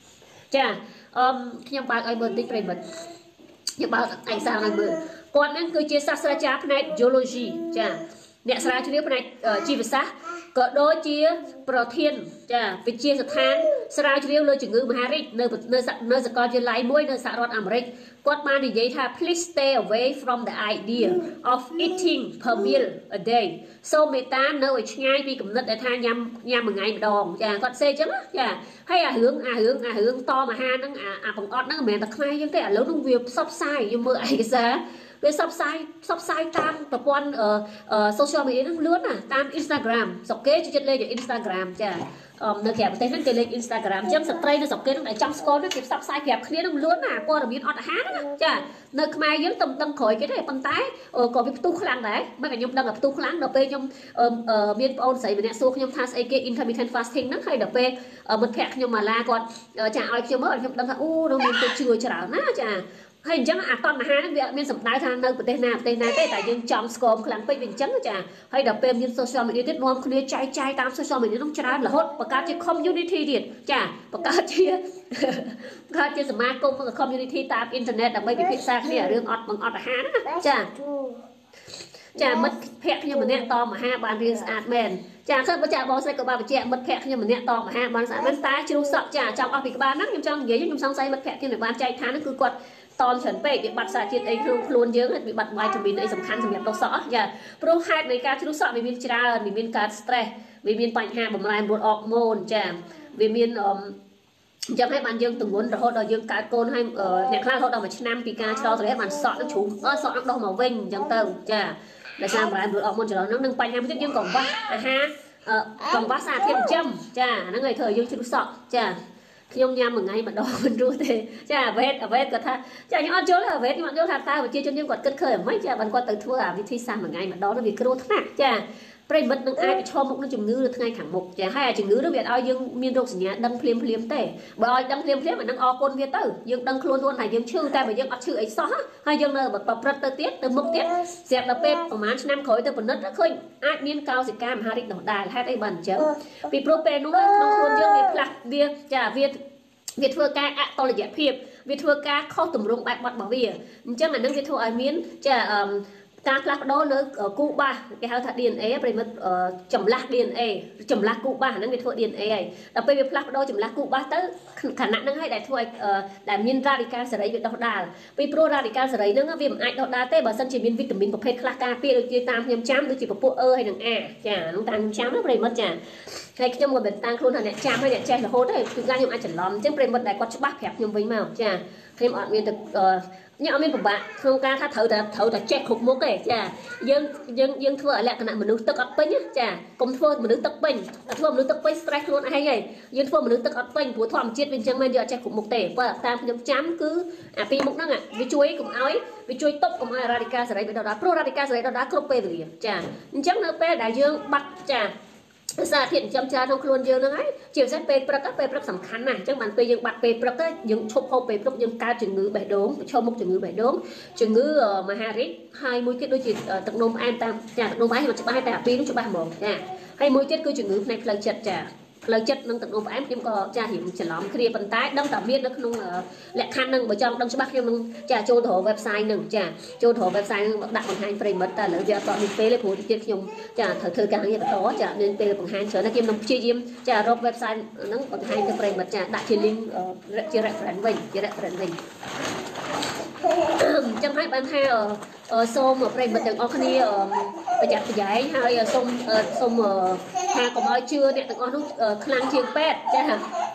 chà nhầm bạn ai bật tích rồi bật nhầm bạn anh sao này bật còn năng cứ chia sát ra chạp này geology chà nè sát cho biết này chi về sát có đôi chia protein chà về chia sạch than sát cho biết lời chữ ngữ Maharit nơi sẽ coi chia lại muối nơi xã rốt Americ quát mà thì vậy tha please stay away from the idea of eating per meal a day so mẹ ta nơi ngay vì cũng rất để tha nhâm một ngày một đòn chà con xe chứ chà hay hướng to mà ha nó bằng ọt nó mẹ ta khai như thế lớn trong việc sắp sai nhưng mơ ai cái giá về sắp sai tam tập quan social media nó lướt tam Instagram sọc kế cho chất lên cho Instagram chà nơi kẹp tên nó kêu lên Instagram chấm sập tray nó sọc kế nó lại trong score nó kịp sắp sai kẹp kia nó lướt qua là biến ọt hát chà nơi mai giống tâm khỏi cái này bằng tái còn việc tu khlang đấy mấy cái nhung đang gặp tu khlang đợt pe nhung miền ôn xảy về nè số nhung thas ak intermittent fasting nó hay đợt pe một kẹp nhưng mà la còn chả ai chưa mới nhung đangថាអូnó miền chưaច្រើនណាចាហើយអញ្ចឹងអាតណ្ហាហ្នឹងវាអត់មានសម្ដៅថានៅប្រទេសណាទេតែយើងចំស្គមខ្លាំងពេកវាអញ្ចឹងចាហើយដល់ពេលមាន social media ទៀតនាំគ្នាចែកចាយតាម social media ហ្នឹងច្រើនរហូតបង្កើតជា community ទៀតចាបង្កើតជាសមាគម community តាមអ៊ីនធឺណិតដើម្បីពិភាក្សាគ្នារឿងអត់បង្អត់អាហារណាចាមិត្តភក្តិខ្ញុំម្នាក់តមហាបានរៀនស្អាតមែនចាឃើញបើចាបងស្រីក៏បានបញ្ជាក់មិត្តភក្តិខ្ញុំម្នាក់តមហាបានស្អាតមែនតែជ្រុះសក់ចាចង់អស់ពីក្បាលហ្នឹងខ្ញុំចង់និយាយខ្ញុំសង្ស័យមិត្តភក្តិខ្ញុំបានចែកថាហ្នឹងគឺគាត់តនច្រើនពេកវាបាត់សារជាតិអីក្នុងខ្លួនយើងវាបាត់វីតាមីនអីសំខាន់សម្រាប់ដុសសក់ចាព្រោះហេតុនៃការជ្រុះសក់វាមានច្រើនវាមានការ stress វាមានបញ្ហាបំរែបំរួលអរម៉ូនចាវាមានអញ្ចឹងហើយបានយើងទម្ងន់រហូតដល់យើងកើតកូនហើយអ្នកខ្លះរហូតដល់មួយឆ្នាំពីការឆ្លងទៅហើយបានសក់នឹងជ្រុះសក់នឹងដុសមកវិញអញ្ចឹងទៅចាដោយសារបំរែបំរួលអរម៉ូនច្រឡំហ្នឹងនឹងបញ្ហាមួយទៀតយើងកង្វះអាហារកង្វះសារធាតុចិញ្ចឹមចាហ្នឹងហើយធ្វើឲ្យយើងជ្រុះសក់ចាខ្ញុំញ៉ាំមួយថ្ងៃម្ដងមិនរស់ទេចាអ្វីគាត់ថាចាខ្ញុំអត់យល់អ្វីខ្ញុំអត់យល់ថាតើប្រជាជនយើងគាត់គិតឃើញអ្វីចាបានគាត់ទៅធ្វើអាវិធីសាស្ត្រមួយថ្ងៃម្ដងវាគ្រោះថ្នាក់ចាប្រិមិត្តនឹងអាចប្រឈមមុខនឹងជំងឺនៅថ្ងៃខាងមុខចាហើយអាជំងឺនោះវាឲ្យយើងមានរោគសញ្ញាដឹងភ្លាមទេបើឲ្យដឹងភ្លាមអានឹងអរគុណវាទៅយើងដឹងខ្លួនថាយើងឈឺតែបើយើងអត់ឈឺអីសោះហើយយើងនៅប្រព្រឹត្តទៅទៀតទៅមុខទៀតស្រាប់ដល់ពេលប្រហែលឆ្នាំក្រោយទៅពិនិត្យឃើញអាចមានកោសិកាមហារីកនោះដែរហេតុអីបានអញ្ចឹងពីព្រោះពេលនោះក្នុងខ្លួនយើងវាផ្លាស់វាចាវាធ្វើការអតុល្យភាពវាធ្វើការខុសទម្រង់បែបបត់របស់វាអញ្ចឹងអានឹងវាធ្វើឲ្យមានចាការផ្លាស់ប្ដូរនៅគូបាសគេហៅថា DNA ប្រិមិត្តចម្លាស់ DNA ចម្លាស់គូបាសហ្នឹងវាធ្វើ DNA ហើយដល់ពេលវាផ្លាស់ប្ដូរចម្លាស់គូបាសទៅខណៈហ្នឹងហើយដែលធ្វើឲ្យដែលមាន radical សេរីវាដុះដាលពីព្រោះ radical សេរីហ្នឹងវាមិនអាចដុះដាលទេបើសិនជាមានវីតាមីនប្រភេទខ្លះការពារដូចជាតាមខ្ញុំចាំដូចជាពពួកហើយនឹង A ចាហ្នឹងតាមខ្ញុំចាំណាប្រិមិត្តចាហើយខ្ញុំក៏មិនតាំងខ្លួនថាអ្នកចាំហើយអ្នកចេះរហូតទេគឺខ្ញុំអាចច្រឡំអញ្ចឹងប្រិមិត្តដែលគាត់ច្បាស់ប្រាប់ខ្ញុំវិញមកចាខ្ញុំអត់មានទៅខ្ញុំអត់មានពិបាកក្នុងការថាត្រូវតែចេះគ្រប់មុខទេចាយើងធ្វើឲ្យលក្ខណៈមនុស្សទឹកអត់ពេញចាកុំធ្វើមនុស្សទឹកពេញតែធ្វើមនុស្សទឹកពេញ stress ខ្លួនឯងហើយយើងធ្វើមនុស្សទឹកអត់ពេញព្រោះធម្មជាតិវាអញ្ចឹងមែនយើងអត់ចេះគ្រប់មុខទេបើតាមខ្ញុំចាំគឺអាពីរមុខហ្នឹងវាជួយកុំឲ្យវាជួយទប់កុំឲ្យ radical សេរីវាដុះដាលព្រោះ radical សេរីដុះដាលគ្រប់ពេលវេលាចាអញ្ចឹងនៅពេលដែលយើងបាត់ចាសារធាតុចិញ្ចឹមច្រើនក្នុងខ្លួនយើងហ្នឹងហើយជាពិសេសពេលព្រឹកសំខាន់ណាស់អញ្ចឹងបានពេលយើងបាត់ពេលព្រឹកទៅយើងឈប់ហូបពេលព្រឹកយើងកើតជំងឺបេះដូងប្រឈមមុខជំងឺបេះដូងជំងឺមហារីកហើយមួយទៀតដូចជាទឹកនោមផ្អែមតាមចាទឹកនោមផ្អែមខ្ញុំច្បាស់តែអាពីរនោះច្បាស់ហ្មងចាហើយមួយទៀតគឺជំងឺផ្នែកផ្លូវចិត្តចាផ្លូវចិត្តនិងទឹកនោមផ្អែមខ្ញុំក៏ចារៀងច្រឡំគ្នាប៉ុន្តែដឹងតែមាននៅក្នុងលក្ខខណ្ឌហ្នឹងបើចង់ដឹងច្បាស់ខ្ញុំនឹងចាចូលទៅ website ហ្នឹងចាចូលទៅ website ហ្នឹងដាក់បង្ហាញប្រិមិត្តតែឥឡូវវាអត់មានពេលទេព្រោះទៀតខ្ញុំចាត្រូវធ្វើការងារបន្តចាមានពេលបង្ហាញច្រើនណាស់ខ្ញុំនឹងព្យាយាមចារក website ហ្នឹងបង្ហាញទៅប្រិមិត្តចាដាក់ជា link ជា reference វិញជា reference វិញអញ្ចឹងហើយបានថាសូមប្រិមិត្តទាំងអស់គ្នាប្រយ័ត្នប្រយែងហើយសូមថាកុំឲ្យជឿអ្នកទាំងអស់នោះខ្លាំងជាងពេទ្យចា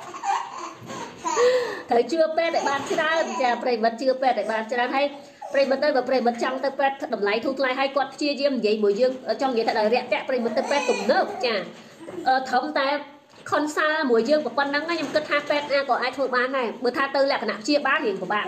ត្រូវជឿពេទ្យឲ្យបានច្រើនចាប្រិមិត្តជឿពេទ្យឲ្យបានច្រើនហើយប្រិមិត្តទៅបើប្រិមិត្តចង់ទៅពេទ្យតម្លៃធូរថ្លៃហើយគាត់ព្យាយាមនិយាយមួយយើងចង់និយាយថាដល់រាក់ទាក់ប្រិមិត្តទៅពេទ្យទំនើបចាត្រឹមតែខុនសាមួយយើងប៉ុណ្ណឹងខ្ញុំគិតថាពេទ្យណាក៏អាចធ្វើបានដែរបើថាទៅលក្ខណៈព្យាបាលរៀងពិបាកបន្តិច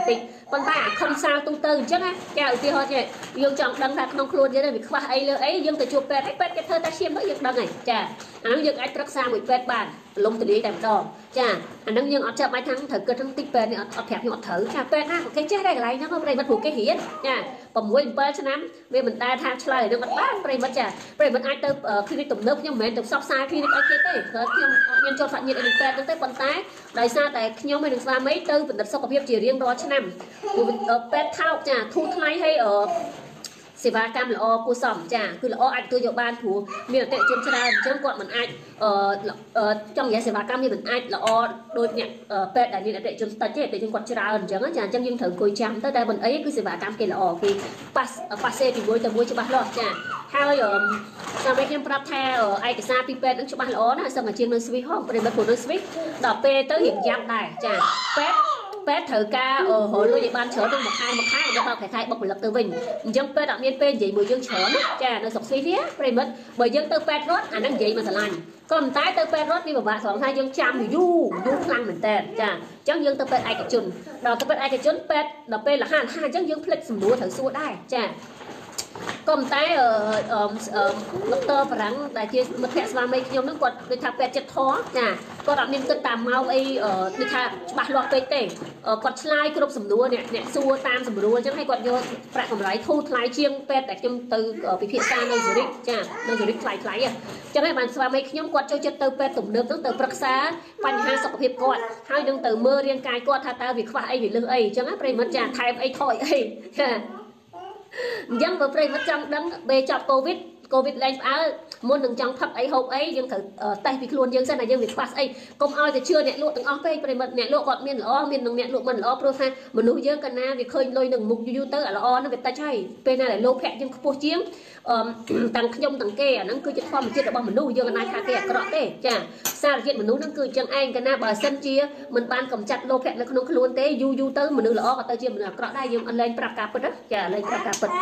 ប៉ុន្តែអាខុនសាលទូទៅអញ្ចឹងណាចាឧទាហរណ៍យើងចង់ដឹងថាក្នុងខ្លួនយើងវាខ្វះអីលើអីយើងទៅជួបពេទ្យពេទ្យគេធ្វើតាឈាមនោះយើងដឹងហើយចាអានោះយើងអាចប្រឹក្សាមួយពេទ្យបានលំទលាយតែម្ដងចាអានឹងយើងអត់ចាប់បាច់ថាត្រូវគិតថាទីពេទ្យនេះអត់ប្រាប់ខ្ញុំអត់ត្រូវចាពេទ្យណាក៏គេចេះដែរកន្លែងហ្នឹងប្រិមិត្តព្រោះគេរៀនចា6 7ឆ្នាំវាមិនដែលថាឆ្លើយនឹងអត់បានប្រិមិត្តចាប្រិមិត្តអាចទៅគ្លីនិកទំនើបខ្ញុំមិនមែនទៅផ្សព្វផ្សាយគ្លីនិកឲ្យគេទេព្រោះខ្ញុំអត់មានចូលសាច់ញាតិអីនឹងពេទ្យហ្នឹងទេប៉ុន្តែដោយសារតែខ្ញុំហើយនឹងស្វាមីទៅពិនិត្យសុខភាពជារៀងរាល់ឆ្នាំពេទ្យថោកចាធូរថ្លៃឲ្យសេវាកម្មល្អគួរសមចាគឺល្អអាចទទួលយកបានព្រោះមានអតិថិជនច្រើនអញ្ចឹងគាត់មិនអាចចង់និយាយសេវាកម្មនេះមិនអាចល្អដូចអ្នកពេទ្យដែលមានអតិថិជនតិចទេតែយើងគាត់ច្រើនអញ្ចឹងចាអញ្ចឹងយើងត្រូវអង្គុយចាំទៅតែមិនអីគឺសេវាកម្មគេល្អគេប៉ាសេពីមួយទៅមួយច្បាស់លាស់ចាហើយតាមពេលខ្ញុំប្រាប់ថាឯកសារពីពេទ្យនឹងច្បាស់ល្អណាស់សឹងតែជាងនៅស្វីសហងប្រិមិត្តព្រោះនៅស្វីសដល់ពេលទៅរៀងយ៉ាប់ដែរចាពេទ្យត្រូវការរលុយឲ្យបានច្រើនទៅមួយខែដល់ខែបុកផលិតទៅវិញអញ្ចឹងពេទ្យអត់មានពេលនិយាយមួយយើងច្រើនចានៅស្រុកស្វីសនេះប្រិមិត្តបើយើងទៅពេទ្យរត់អាហ្នឹងនិយាយមកស្រឡាញ់ក៏ប៉ុន្តែទៅពេទ្យរត់វាពិបាកត្រង់ថាយើងចាំយូរខ្លាំងមែនតើចាអញ្ចឹងយើងទៅពេទ្យឯកជនដល់ទៅពេទ្យឯកជនពេទ្យដល់ពេលលះអញ្ចឹងយើងភ្លេចសំណួរត្រូវសួរដែរចាក៏ប៉ុន្តែដុកទ័របារាំងដែលជាមិត្តភក្តិស្វាមីខ្ញុំហ្នឹងគាត់ដូចថាពេទ្យចិត្តធរចាគាត់អត់មានគិតតាមម៉ោងអីដូចថាច្បាស់លាស់ពេកទេគាត់ឆ្លើយគ្រប់សំណួរអ្នកសួរតាមសំណួរអញ្ចឹងហើយគាត់យកប្រាក់កម្រៃធូរថ្លៃជាងពេទ្យដែលខ្ញុំទៅពិភាក្សានៅស៊ូរិកចានៅស៊ូរិកថ្លៃអញ្ចឹងហើយបានស្វាមីខ្ញុំគាត់ចូលចិត្តទៅពេទ្យទំនើបហ្នឹងទៅប្រឹក្សាបញ្ហាសុខភាពគាត់ហើយនឹងទៅមើលរាងកាយគាត់ថាតើវាខ្វះអីវាលឹះអីអញ្ចឹងណាប្រិមិត្តចាថែមអីថយអីចាអញ្ចឹងបើប្រិមិត្តចង់ដឹងពេលចប់កូវីដឡើងផ្អើលមុននឹងចង់ផឹកអីហូបអីយើងត្រូវតេស្តពីខ្លួនយើងសិនថាយើងវាខ្វះស្អីកុំឲ្យតែជឿអ្នកលក់ទាំងអស់ពេកប្រិមិត្តអ្នកលក់គាត់មានល្អមាននឹងអ្នកលក់មិនល្អព្រោះថាមនុស្សយើងកាលណាវាឃើញលុយនឹងមុខយូរទៅអាល្អហ្នឹងវាតិចហើយពេលណាដែលលោភៈយើងខ្ពស់ជាងទាំងខ្ញុំទាំងគេអាហ្នឹងគឺជាធម្មជាតិរបស់មនុស្សយើងអាចថាគេអាក្រក់ទេចាសារជាតិមនុស្សហ្នឹងគឺអញ្ចឹងឯងកាលណាបើសិនជាមិនបានកម្ចាត់លោភៈនៅក្នុងខ្លួនទេយូរទៅមនុស្សល្អក៏ទៅជាមនុស្សអាក្រក់ដែរយើងអត់លែងប្រាប់ការពិតចាលែងប្រាប់ការពិត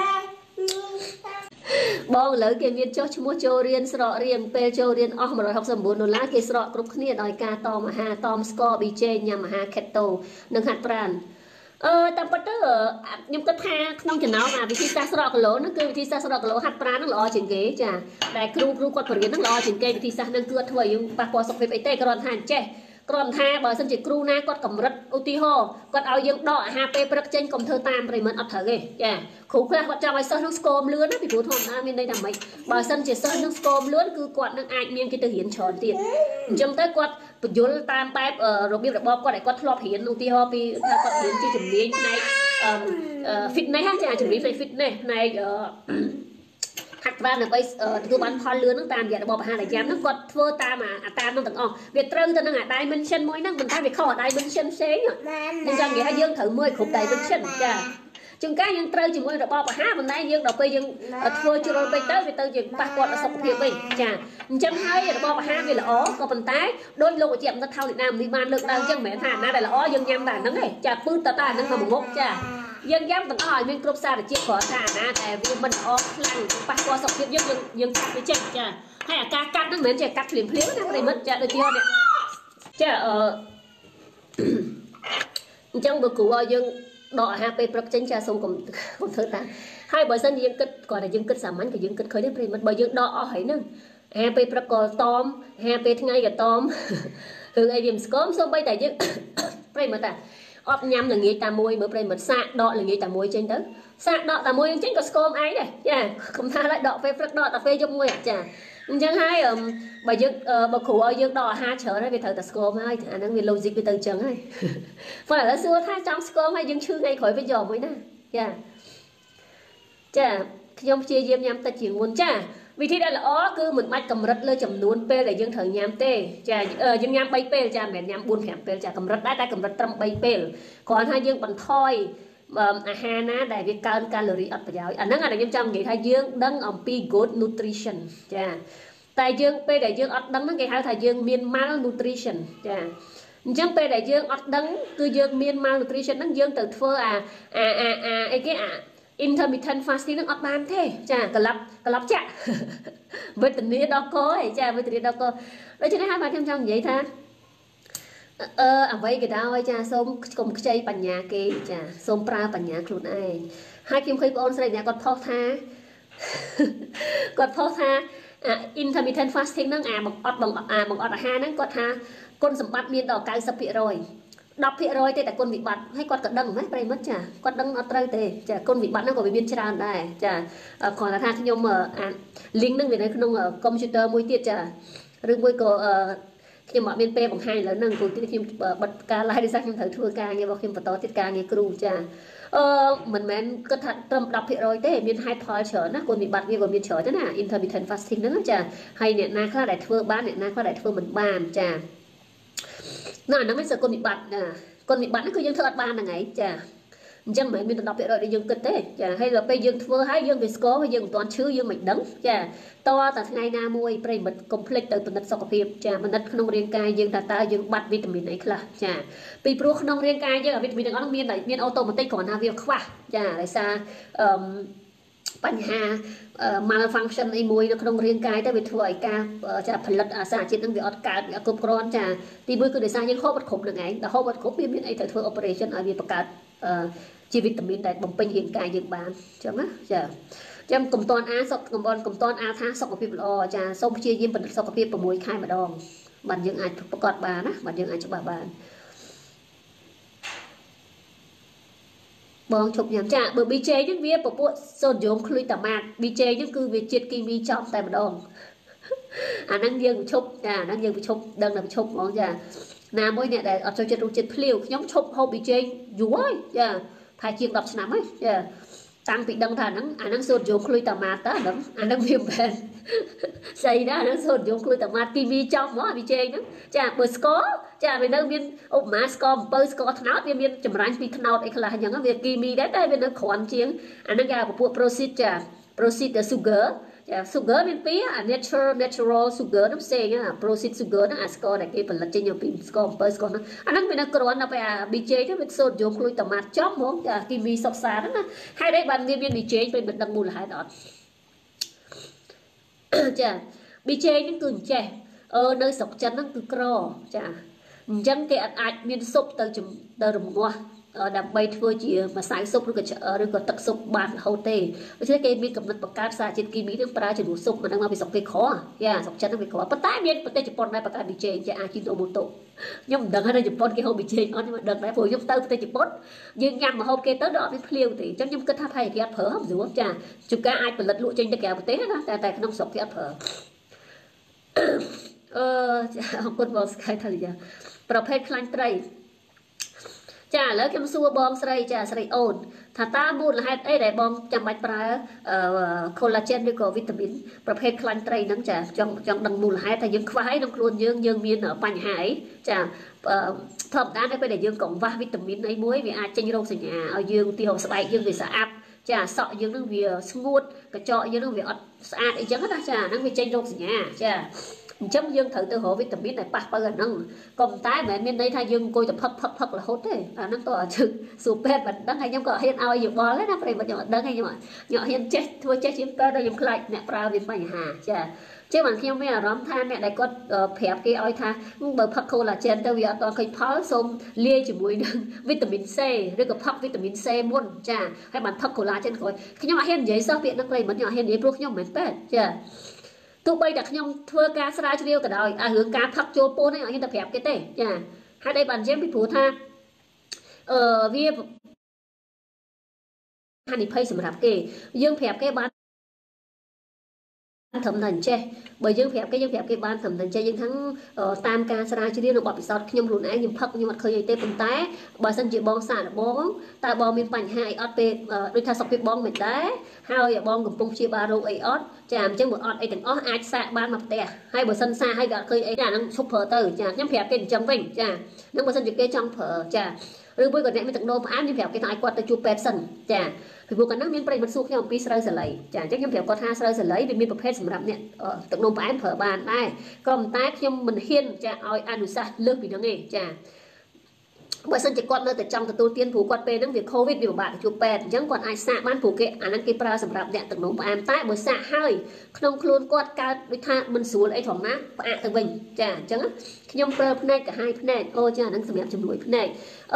បងឥឡូវគេមានចុះឈ្មោះចូលរៀនស្រករៀងពេលចូលរៀនអស់$169គេស្រកគ្រប់គ្នាដោយការតមអាហារតមស្កប៊ីចេញ៉ាំអាហារ keto និងហាត់ប្រាណតាមពិតទៅខ្ញុំគិតថាក្នុងចំណោមវិធីសាស្ត្រស្រកគីឡូហ្នឹងគឺវិធីសាស្ត្រស្រកគីឡូហាត់ប្រាណហ្នឹងល្អជាងគេចាដែលគ្រូគាត់បរៀនហ្នឹងល្អជាងគេវិធីសាស្ត្រហ្នឹងគឺអត់ធ្វើឲ្យយើងប៉ះពាល់សុខភាពអីទេគ្រាន់តែចេះគ្រាន់ថាបើសិនជាគ្រូណាគាត់កម្រិតឧទាហរណ៍គាត់ឲ្យយើងដកអាហារពេលព្រឹកចេញកុំធ្វើតាមប្រិមិត្តអត់ត្រូវទេចាគ្រូខ្លះគាត់ចង់ឲ្យសិស្សនឹងស្គមលឿនណាពីព្រោះធម្មតាមានន័យថាម៉េចបើសិនជាសិស្សនឹងស្គមលឿនគឺគាត់នឹងអាចមានគេទៅរៀនច្រើនទៀតអញ្ចឹងទៅគាត់បញ្យលតាមបែបរបៀបរបបគាត់ឲ្យគាត់ធ្លាប់រៀនឧទាហរណ៍ពីថាគាត់រៀនជាជំនាញផ្នែកfitness ចាជំនាញផ្នែក fitness ផ្នែកហាត់ប្រាណដើម្បីទទួលបានផលលឿនហ្នឹងតាមរយៈរបបអាហារដែលញ៉ាំហ្នឹងគាត់ធ្វើតាមតាមហ្នឹងទាំងអស់វាត្រូវទៅនឹងdimension មួយហ្នឹងមិនថាវាខុសdimension ផ្សេងអញ្ចឹងនិយាយថាយើងត្រូវមើលគ្រប់ dimension ចាជួនកាលយើងត្រូវជាមួយរបបអាហារប៉ុន្តែយើងដល់ពេលយើងធ្វើជ្រុលពេកទៅវាទៅជាប៉ះពាល់ដល់សុខភាពវិញចាអញ្ចឹងហើយរបបអាហារវាល្អក៏ប៉ុន្តែដោយលោកវិជ្ជាមនិតថោនេះណានេះបានលើកឡើងអញ្ចឹងមិនមែនថាអាណាដែលល្អយើងញ៉ាំតែអាហ្នឹងទេចាពឺតតែអាហ្នឹងមកមុខចាយើងញ៉ាំទាំងអស់ឲ្យមានគ្រប់សារជាតិគ្រាន់តែអាណាតែវាមិនល្អខ្លាំងប៉ះពាល់សុខភាពយើងកាត់វាចេញចាហើយអាការកាត់ហ្នឹងមិនមែនជាកាត់ភ្លាមណាប្រិមិត្តចាដូចជានេះចាអញ្ចឹងបើគ្រូឲ្យយើងដកអាហារពេលព្រឹកចេញចាសូមកុំធ្វើតាហើយបើសិនយើងគិតគាត់តែយើងគិតសាមញ្ញក៏យើងគិតឃើញដែរប្រិមិត្តបើយើងដកអស់ហើយហ្នឹងអាហារពេលព្រឹកក៏តមអាហារពេលថ្ងៃក៏តមរឿងអីវាមិនស្គមសូម្បីតែយើងប្រិមិត្តតាអត់ញ៉ាំល្ងាចតែមួយមើលប្រិមិត្តសាកដកល្ងាចតែមួយចេញទៅសាកដកតែមួយចេញក៏ស្គមឯងដែរចាកុំថាឡើយដកពេលព្រឹកដកតែពេលយប់មួយចាអញ្ចឹងហើយបើយើងបើគ្រូឲ្យយើងដកអាហារច្រើនហើយវាត្រូវតែស្គមហើយអាហ្នឹងវា logic វាទៅអញ្ចឹងហើយព្រោះឥឡូវសួរថាចង់ស្គមហើយយើងឈឺថ្ងៃក្រោយវិញយកមួយណាចាខ្ញុំព្យាយាមញ៉ាំតិចជាងមុនចាវិធីដែលល្អគឺមិនបាច់កម្រិតលើចំនួនពេលដែលយើងត្រូវញ៉ាំទេចាយើងញ៉ាំ3ពេលចាមិនមែនញ៉ាំ4 5ពេលចាកម្រិតដែរតែកម្រិតត្រឹម3ពេលគ្រាន់តែយើងបន្ថយអាហារណាដែលវាកើនកាឡូរីអត់ប្រយោជន៍អាហ្នឹងខ្ញុំចង់និយាយថាយើងដឹងអំពី good nutrition ចាតែយើងពេលដែលយើងអត់ដឹងហ្នឹងគេហៅថាយើងមាន malnutrition ចាអញ្ចឹងពេលដែលយើងអត់ដឹងគឺយើងមាន malnutrition ហ្នឹងយើងទៅធ្វើអីគេintermittent fasting នឹងអត់បានទេចាក្លាប់ចាក់វេទនាដល់កឯងចាវេទនាដល់កដូច្នេះហើយបាទខ្ញុំចង់និយាយថាអ្វីក៏ដោយចាសូមកុំខ្ចីបញ្ញាគេចាសូមប្រើបញ្ញាខ្លួនឯងហើយខ្ញុំឃើញបងអូនស្រីអ្នកគាត់ផុសថាគាត់ផុសថា intermittent fasting ហ្នឹងបង្អត់អាហារហ្នឹងគាត់ថាគុណសម្បត្តិមានដល់ 90% 10% ទេតែគុណវិបត្តិហើយគាត់ក៏ដឹងហ្នឹងប្រិមិត្តចាគាត់ដឹងអត់ត្រូវទេចាគុណវិបត្តិហ្នឹងក៏វាមានច្រើនដែរចាគ្រាន់តែថាខ្ញុំlink ហ្នឹងវានៅក្នុង computer មួយទៀតចាឬមួយក៏ខ្ញុំអត់មានពេលបង្ហាញឥឡូវហ្នឹងព្រោះខ្ញុំបិទការ live ដោយសារខ្ញុំត្រូវធ្វើការងាររបស់ខ្ញុំបន្តទៀតការងារគ្រូចាមិនមែនគាត់ថាត្រឹម 10% ទេមានហេតុផលច្រើនណាគុណវិបត្តិវាក៏មានច្រើនណា intermittent fasting ហ្នឹងចាហើយអ្នកណាខ្លះដែលធ្វើបានអ្នកណាខ្លះដែលធ្វើមិនបានចាណាហ្នឹងមិនសគុណវិបត្តិណាគុណវិបត្តិហ្នឹងគឺយើងធ្វើអត់បានហ្នឹងឯងចាអញ្ចឹងមិនមែនមាន 10% ដែលយើងគិតទេចាហើយដល់ពេលយើងធ្វើហើយយើងវាស្គាល់ហើយយើងមិនទាន់ឈឺយើងមិនដឹងចាតតែថ្ងៃណាមួយប្រិមិត្តកុំភ្លេចទៅពិនិត្យសុខភាពចាពិនិត្យក្នុងរាងកាយយើងតើយើងបាត់វីតាមីនអីខ្លះចាពីព្រោះក្នុងរាងកាយយើងវីតាមីនទាំងអស់នោះមានអូតូម៉ាទិកគ្រាន់តែវាខ្វះចាដោយសារបញ្ហា malfunction អីមួយនៅក្នុងរាងកាយទៅវាធ្វើឲ្យការចាផលិតសារជាតិនឹងវាអត់កើតវាអត់គ្រប់គ្រាន់ចាទីមួយគឺដោយសារយើងហូបអត់គ្រប់នឹងឯងតែហូបអត់គ្រប់វាមានអីត្រូវធ្វើ operation ឲ្យវាបង្កើតជាវីតាមីនដែលបំពេញរាងកាយយើងបានអញ្ចឹងណាចាចាំកុំតន់អាថាសុខភាពល្អចាសូមព្យាយាមពិនិត្យសុខភាព6ខែម្ដងបាទយើងអាចប្រកបបានណាបាទយើងអាចច្បាស់បានបងឈប់ញ៉ាំចាបើ BJ ហ្នឹងវាពពួកសូដ្យូមឃ្លុយតាម៉ាត BJ ហ្នឹងគឺវាជាតិគីមីចំតែម្ដងអាហ្នឹងយើងឈប់ចាអាហ្នឹងយើងឈប់ដឹងតែឈប់ហ្មងចាណាមួយអ្នកដែលអត់ចូលចិត្តរសជាតិភ្លាវខ្ញុំឈប់ហូប BJ យូរហើយចាផែជាង10ឆ្នាំហើយចាតាំងពីដឹងថាអាហ្នឹងសូដ្យូមឃ្លុយតាម៉ាតតើអាហ្នឹងវាមិនមែនស្អីដែរអាហ្នឹងសូដ្យូមឃ្លុយតាម៉ាតគីមីចំហ្មង BJ ហ្នឹងចាបើស្ករចាវានៅមានឧបមាស្ករអំពៅស្ករត្នោតវាមានចម្រាញ់ពីត្នោតអីខ្លះអញ្ចឹងវាគីមីដែរតែវានៅគ្រាន់ជាងអាហ្នឹងគេហៅពពួក processed ចា processed sugar ចា sugar មានពីរអា natural sugar ហ្នឹងផ្សេងណា processed sugar ហ្នឹងអាស្ករដែលគេផលិតចេញពីស្ករអំពៅស្ករហ្នឹងអាហ្នឹងវានៅគ្រាន់តែពេលអា BJ ទៅវាសូដ្យូមឃ្លុយតាម៉ាតចំហ្មងចាគីមីសុខសាហ្នឹងណាហើយđâyបានវាមាន BJ ពេលមិនដឹងមូលហេតុអត់ចា BJ ហ្នឹងគឺអញ្ចេះនៅស្រុកចិនហ្នឹងគឺក្រចាអញ្ចឹងគេអាចមានស៊ុបទៅរំងាស់ដើម្បីធ្វើជាម្សៅស៊ុបឬក៏ទឹកស៊ុបបានរហូតទេដូច្នេះគេមានកំណត់បង្កើតសារជាតិគីមីនឹងប្រើជំនួសស៊ុបមិនដឹងមកពីស្រុកគេក្រយ៉ាស្រុកចិនហ្នឹងវាក្រប៉ុន្តែមានប្រទេសជប៉ុនដែរបង្កើត BJ ជាអាជីណូម៉ូតូខ្ញុំមិនដឹងថានៅជប៉ុនគេហូប BJ អត់ខ្ញុំមិនដឹងដែរព្រោះខ្ញុំទៅប្រទេសជប៉ុនយើងញ៉ាំម្ហូបគេទៅដល់អត់មានភ្លាវទេអញ្ចឹងខ្ញុំគិតថាប្រហែលគេអត់ប្រើស្រួលចាជួនកាលអាចផលិតលក់ចេញទៅក្រៅប្រទេសណាតែក្នុងស្រុកគេអត់ប្រើអរគុណបងស្កៃថាលីយ៉ាប្រភេទខ្លាញ់ត្រីចាឥឡូវខ្ញុំសួរបងស្រីចាស្រីអូនថាតើមូលហេតុអីដែលបងចាំបាច់ប្រើ collagen ឬក៏វីតាមីនប្រភេទខ្លាញ់ត្រីហ្នឹងចាចង់ដឹងមូលហេតុថាយើងខ្វះអីក្នុងខ្លួនយើងមានបញ្ហាអីចាធម្មតានៅពេលដែលយើងកង្វះវីតាមីនអីមួយវាអាចចេញរោគសញ្ញាឲ្យយើងឧទាហរណ៍ស្បែកយើងវាស្អាតចាសក់យើងនឹងវាស្ងួតកញ្ចក់យើងនឹងវាអត់ស្អាតអីចឹងណាចាហ្នឹងវាចេញរោគសញ្ញាចាអញ្ចឹងយើងត្រូវទៅរកវីតាមីនដែលប៉ះទៅអាហ្នឹងក៏ប៉ុន្តែមិនមែនមានន័យថាយើងអង្គុយតែផឹករហូតទេអាហ្នឹងក៏ជឹកសួរពេទ្យមិនដឹងហើយខ្ញុំក៏ហ៊ានឲ្យយោបល់ដែរណាប្រិយមិត្តខ្ញុំអត់ដឹងហើយខ្ញុំហ៊ានចេះធ្វើចេះជាពេទ្យដល់ខ្ញុំខ្លាចអ្នកប្រើវាបញ្ហាចាជាមិនខ្ញុំមានអារម្មណ៍ថាអ្នកដែលគាត់ប្រាប់គេឲ្យថាបើផឹក collagen ទៅវាអត់ដល់ឃើញផលសូមលាយជាមួយនឹងវីតាមីន C ឬក៏ផឹកវីតាមីន C មុនចាហើយបានផឹក collagen ក្រោយខ្ញុំអត់ហ៊ាននិយាយសោះពាក្យហ្នឹងប្រិយមិត្តខ្ញុំអត់ហ៊ាននិយាយព្រោះខ្ញុំមិនមែនពេទ្យចាទោះបីតែខ្ញុំធ្វើការស្រាវជ្រាវក៏ដោយរឿងការផឹកចូលពោះនេះអត់ហ៊ានទៅប្រាប់គេទេចាហើយតែបានអញ្ចឹងពីព្រោះថាវាហានិភ័យសម្រាប់គេយើងប្រាប់គេបានត្រឹមតែអញ្ចេះបើយើងប្រាប់គេបានត្រឹមតែអញ្ចេះយើងទាំងតាមការស្រាវជ្រាវនៅបទពិសោធន៍ខ្ញុំខ្លួនឯងខ្ញុំផឹកខ្ញុំអត់ឃើញអីទេប៉ុន្តែបើសិនជាបងសាកបងតើបងមានបញ្ហាអីអត់ពេលដូចថាសុខភាពបងមិនដែរហើយបងកំពុងព្យាបាលរោគអីអត់ចាអញ្ចឹងបើអត់អីទាំងអស់អាចសាកបានមកផ្ទះហើយបើសិនសាកហើយវាអត់ឃើញអីអាហ្នឹងឈប់ប្រើទៅចាខ្ញុំប្រាប់គេអញ្ចឹងវិញចាហ្នឹងបើសិនជាគេចង់ប្រើចាឬមួយក៏អ្នកមានទឹកនោមផ្អែមខ្ញុំប្រាប់គេថាឲ្យគាត់ទៅជួបពេទ្យសិនចាពីព្រោះកាលហ្នឹងមានប្រិយមិត្តសួរខ្ញុំអំពីស្រូវសាលីចាអញ្ចឹងខ្ញុំប្រាប់គាត់ថាស្រូវសាលីវាមានប្រភេទសម្រាប់អ្នកទឹកនោមផ្អែមប្រើបានដែរក៏ប៉ុន្តែខ្ញុំមិនហ៊ានចាឲ្យអនុសាសន៍លើសពីហ្នឹងទេចា bởi sân chỉ quạt nơi từ trong từ tiên phủ quạt về những việc covid bị bạn chụp bẹt chẳng còn ai xạ ban phủ kệ anh cái pra sầm rạp đẹp từng nóng em tại bởi xạ hơi không luôn quạt cao đối tha mình xuống lấy thòng nát và từ mình chả chẳng khi nhom pra này cả hai này ô chả đang sầm đẹp chùm đuổi này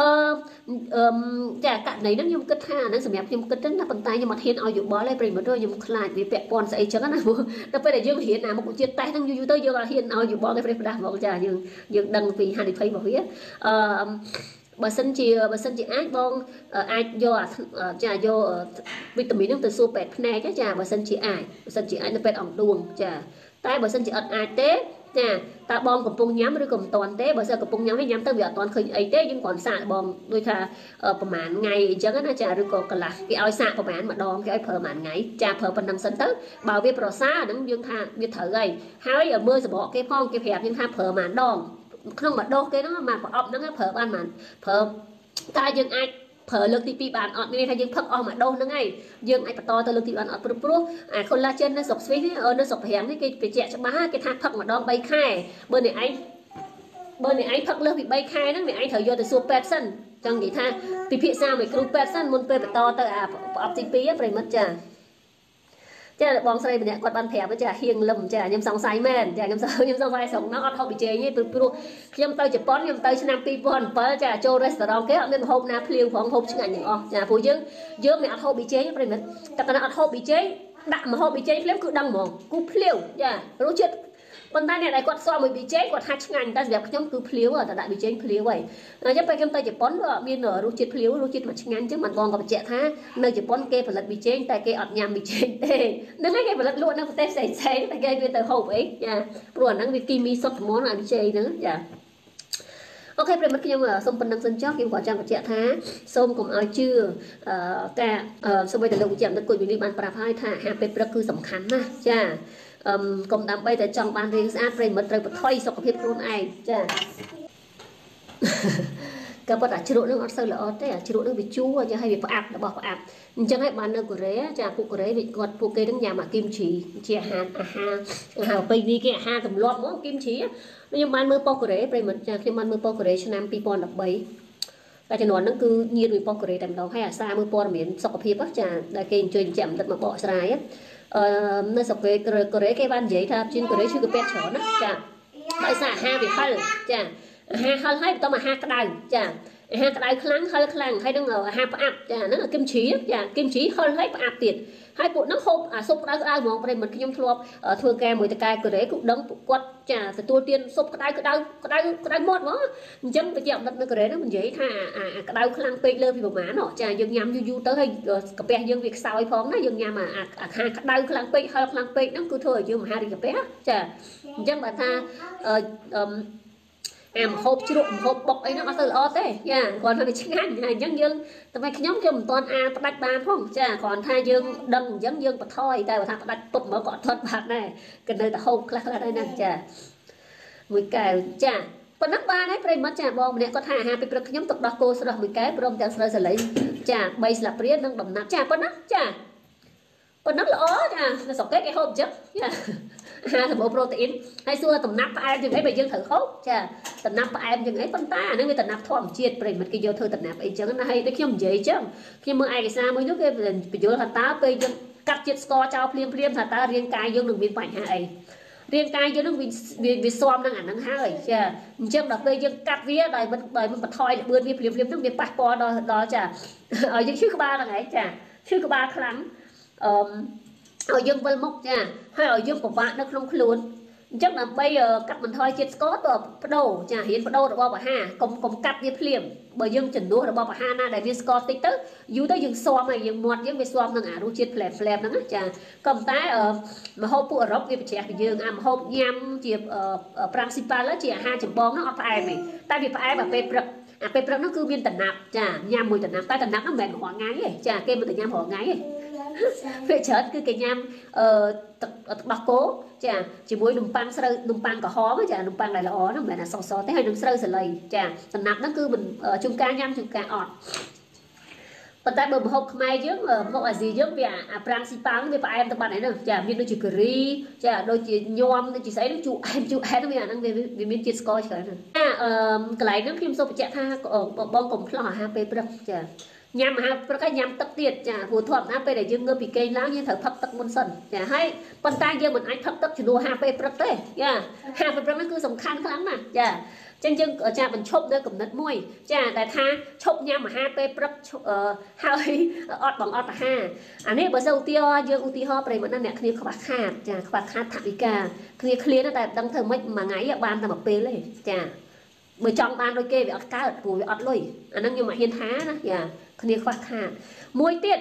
chả cạn này nó nhom cất ha nó sầm đẹp nhom cất rất là bàn tay nhưng mà hiện ao dụ bó lấy mình mà thôi nhom lại vì bẹt pon sẽ chẳng là nó phải để dương hiện nào một cuộc chiến tay đang như tới giờ là hiện ao dụ bó lấy phải đặt vào chả dương đăng vì hai đi thấy bảo viết bà sinh chị ai bong ai do chả do vitamin nó từ số pet này cái chả bà sinh chị ai nó pet ỏng đuông chả tại bà sinh chị ẩn ai tế nè ta bong cầm pung nhắm rồi cầm toàn tế bà sao cầm pung nhắm với nhắm tới giờ toàn khơi ấy tế nhưng còn xạ bong đôi thàประมาณ ngày chẳng nó chả rồi còn là cái oi xạ ประมาณ mà đòn cái oiประมาณ ngày chả phần phần năm sân tới bảo vệ pro xa nó dương tha như thở gầy hai ở mưa sẽ bỏ cái phong cái hẹp nhưng tha ประมาณ đòn không mà đo cái nó mà ọc nó phở ban mà phở ta dừng ai phở lực thì bạn ọt này thay dừng phật mà đo nó ngay dừng ai to từ lực thì bạn ọt proคนละ chân nó sọc xí nó sọc hẻm cái chẹt cho má cái thang phật mà đo bay khai bên này anh phật lực bị bay khai đó này anh thở vô từ super sân trong vậy tha thì phía sau mày kêu person muốn pe to từ ọt tí pí phải mất chả chả bong say mình quạt ban thẻ với chả hiền lầm chả nhầm sòng say men chả nhầm sòng say sòng nó ọt học bị chế như từ pro nhầm tao chỉ pon nhầm tao năm pi pon pớ chả cho restaurant cái nên hôm na phêu phong hôm chừng ngày những chả phụ dương này ọt học bị chế như vậy mình các cái ọt học bị chế đặng mà học bị chế phêu cứ đăng mỏng cứ phêu chảรู้chuyệnคนใต้เนี่ยไอ้กอดซ้อมมันบีเจ๊กอดฮัชงานแต่แบบย่อมคือเพลียวอ่ะแต่ได้บีเจ๊เพลียวไว้จะไปเข้มใต้ญี่ปุ่นว่ามีเหนือรู้จิตเพลียวรู้จิตมันงานจึงมันกองกับเจ๊ท่าในญี่ปุ่นเกย์ผลิตบีเจ๊แต่เกย์อดยำบีเจ๊เต้นั่นไงเกย์ผลิตล้วนนั่นเต้ใส่ใส่แต่เกย์เป็นแต่หอบเองจ้ะปวดนั่งวิกิมีสดม้อนอะไรบีเจ๊นั่นจ้ะโอเคเป็นมัธยมส้มเป็นนังสัญจรกินกว่าจังกับเจ้าท้าส้มของเอาชื่อแกส้มไปแต่เราจำตะกุยวิริบันปราภายท่าหาเป็นประคือสำคัญนะจ้ะกรมดำไปแต่จังบานเรียงสะอาดไปหมดเลยปะถอยสกปรกรุ่นไอจ้ะก็ปะตัดชิโร่เรื่องอัดเซอร์ละออแต่ชิโร่เรื่องวิจูจะให้วิปอับแล้วบอกอับจังให้บ้านเรื่องกุเร่จ้ะพวกกุเร่วิกอดพวกเกย์ทั้งยามากิมชีเจียหาไปนี่แกหาสำรวจมั้งกิมชีnhưng mà mưa po Koreaไปเหมือนจะที่มันมือ po Korea ชนะปีปอนดับใบแต่จะนอนนั่นคือยืนมือ po Korea แต่เราให้อาซามือปอนเหมือนสกปรกจ้ะได้เกณฑ์จนจำแต่มาบอกสลายnơi sọc về Korea cái ban giấy tham trên Korea chưa có pet chó nóจ้ะtại sao ha bị hơiจ้ะha hơi tao mà ha cái đàiจ้ะha cái đài hơi khăng hay đang ở ha ápจ้ะnó là kim chíจ้ะkim chí hơi áp tiền hai cụ nó hộp xúc đau mong đây mình khi nhung thua thua ke mùi cay Korea cũng đóng quật chả từ tua tiên xúc cái đau mót nó chân phải chạm đặt nó Korea nó mình giấy tha cái đau khăng pe lơ vì má nó chả dừng nhắm du tới hay cà pe dừng việc sao phóng nó dừng nhắm mà hai cái đau khăng pe nó cứ thôi chứ mà hai đi cà pe chả chân bà tha em hộp chứ độ hộp bọc ấy nó có từ lo thế nha còn hơi chính anh dân dân tụi mày nhóm cho một toàn đặt bàn không chả còn thay dương đâm dân dân và thôi tại thằng đặt tụt mở gọn thuật bạc này cái nơi ta hộp là đây nè chả mùi cài chả còn nắp ba đấy phải mất chả bom này có thả hai bị bật nhóm tụt đo cô sau đó mùi cái bom chả sẽ lấy chả bay là priết đang đầm nắp chả còn nắp là ó chả là sọc cái hộp chứ ha thằng bộ protein hay xưa tầm nắp em chừng ấy bây giờ thử khóc chà tầm nắp em chừng ấy phân ta nếu như tầm nắp thòm chiết bởi mặt cái vô thư tầm nắp ấy chứ nó hay nó khi vậy chứ khi mà ai cái sao mới lúc cái bây giờ thằng ta bây giờ cắt chiết score trao phim thằng ta riêng cài vô đừng biến bảnh hay riêng cài vô đừng vì xóm đang ảnh đang hai chà chứ đọc bây giờ cắt vía đời mình bật thoi để bươn phim nó biến bạch po đó chà ở những thứ ba là ngày chà thứ ba kháng ở dương vân mốc nha hay ở dương của bạn nó không luôn chắc là bây giờ cắt mình thôi chết có từ đầu chả hiện đầu được bao bà ha cùng cắt với phim bởi dương chỉnh đua được bao bà ha na đại viên score tích tức dưới tới dương xóm này dương muột dương về xóm năng đủ chết phèm đó chả cầm tay ở mà hộp phụ ở rốc với trẻ thì dương mà hộp nhám chỉ principal đó chỉ hai chấm bom nó phải này tại vì phải và paper nó cứ viên tận nạp chả nhám mùi tận nạp tay tận nạp nó bền họ ngay ấy chả kêu mình tận nhám họ ngay ấy về chết cứ cái nhám đọc cố chả chỉ muối nụm pan có hó với chả nụm pan này là ó nó mẹ là so thế hay nụm sơ sợi lầy chả tận nạp nó cứ mình chung ca nhám chung ca ọt ប៉ុន្តែបើម្ហូបខ្មែរយើងម្ហូបអាស៊ីយើងវាអាប្រាំងស៊ីប៉ាំងវាផ្អែមទៅបាត់ហើយហ្នឹងចាមានដូចជាការីចាដូចជាញ៉ាំដូចជាស្អីហ្នឹងជូរអែមវាអាហ្នឹងវាមានជាតិស្ករច្រើនហ្នឹងកន្លែងហ្នឹងខ្ញុំសូមបញ្ជាក់ថាបងកុំផ្លោះអាហារពេលព្រឹកចាញ៉ាំអាហារព្រឹកហើយញ៉ាំទឹកទៀតចាព្រោះធម្មតាពេលដែលយើងងើបពីគេងឡើងយើងត្រូវផឹកទឹកមុនសិនចាហើយប៉ុន្តែយើងមិនអាចផឹកទឹកជំនួសអាហារពេលព្រឹកទេចាអាហារពេលព្រឹកហ្នឹងគឺសំខាន់ខ្លាំងណាស់ចាចឹងយើងចាបញ្ឈប់នៅកំណត់មួយចាដែលថាឈប់ញ៉ាំអាហារពេលព្រឹកហើយអត់បង្អត់អាហារអានេះបើសិនឧទាហរណ៍យើងឧទាហរណ៍ប្រិមត្តណាអ្នកគ្នាខ្វះខាតចាខ្វះខាតថវិកាគ្នាឃ្លានតែដឹងធ្វើម៉េចមួយថ្ងៃបានតែមួយពេលទេចាបើចង់បានដូចគេវាអត់កើតព្រោះវាអត់លុយអាហ្នឹងខ្ញុំមិនហ៊ានថាណាចាគ្នាខ្វះខាតមួយទៀត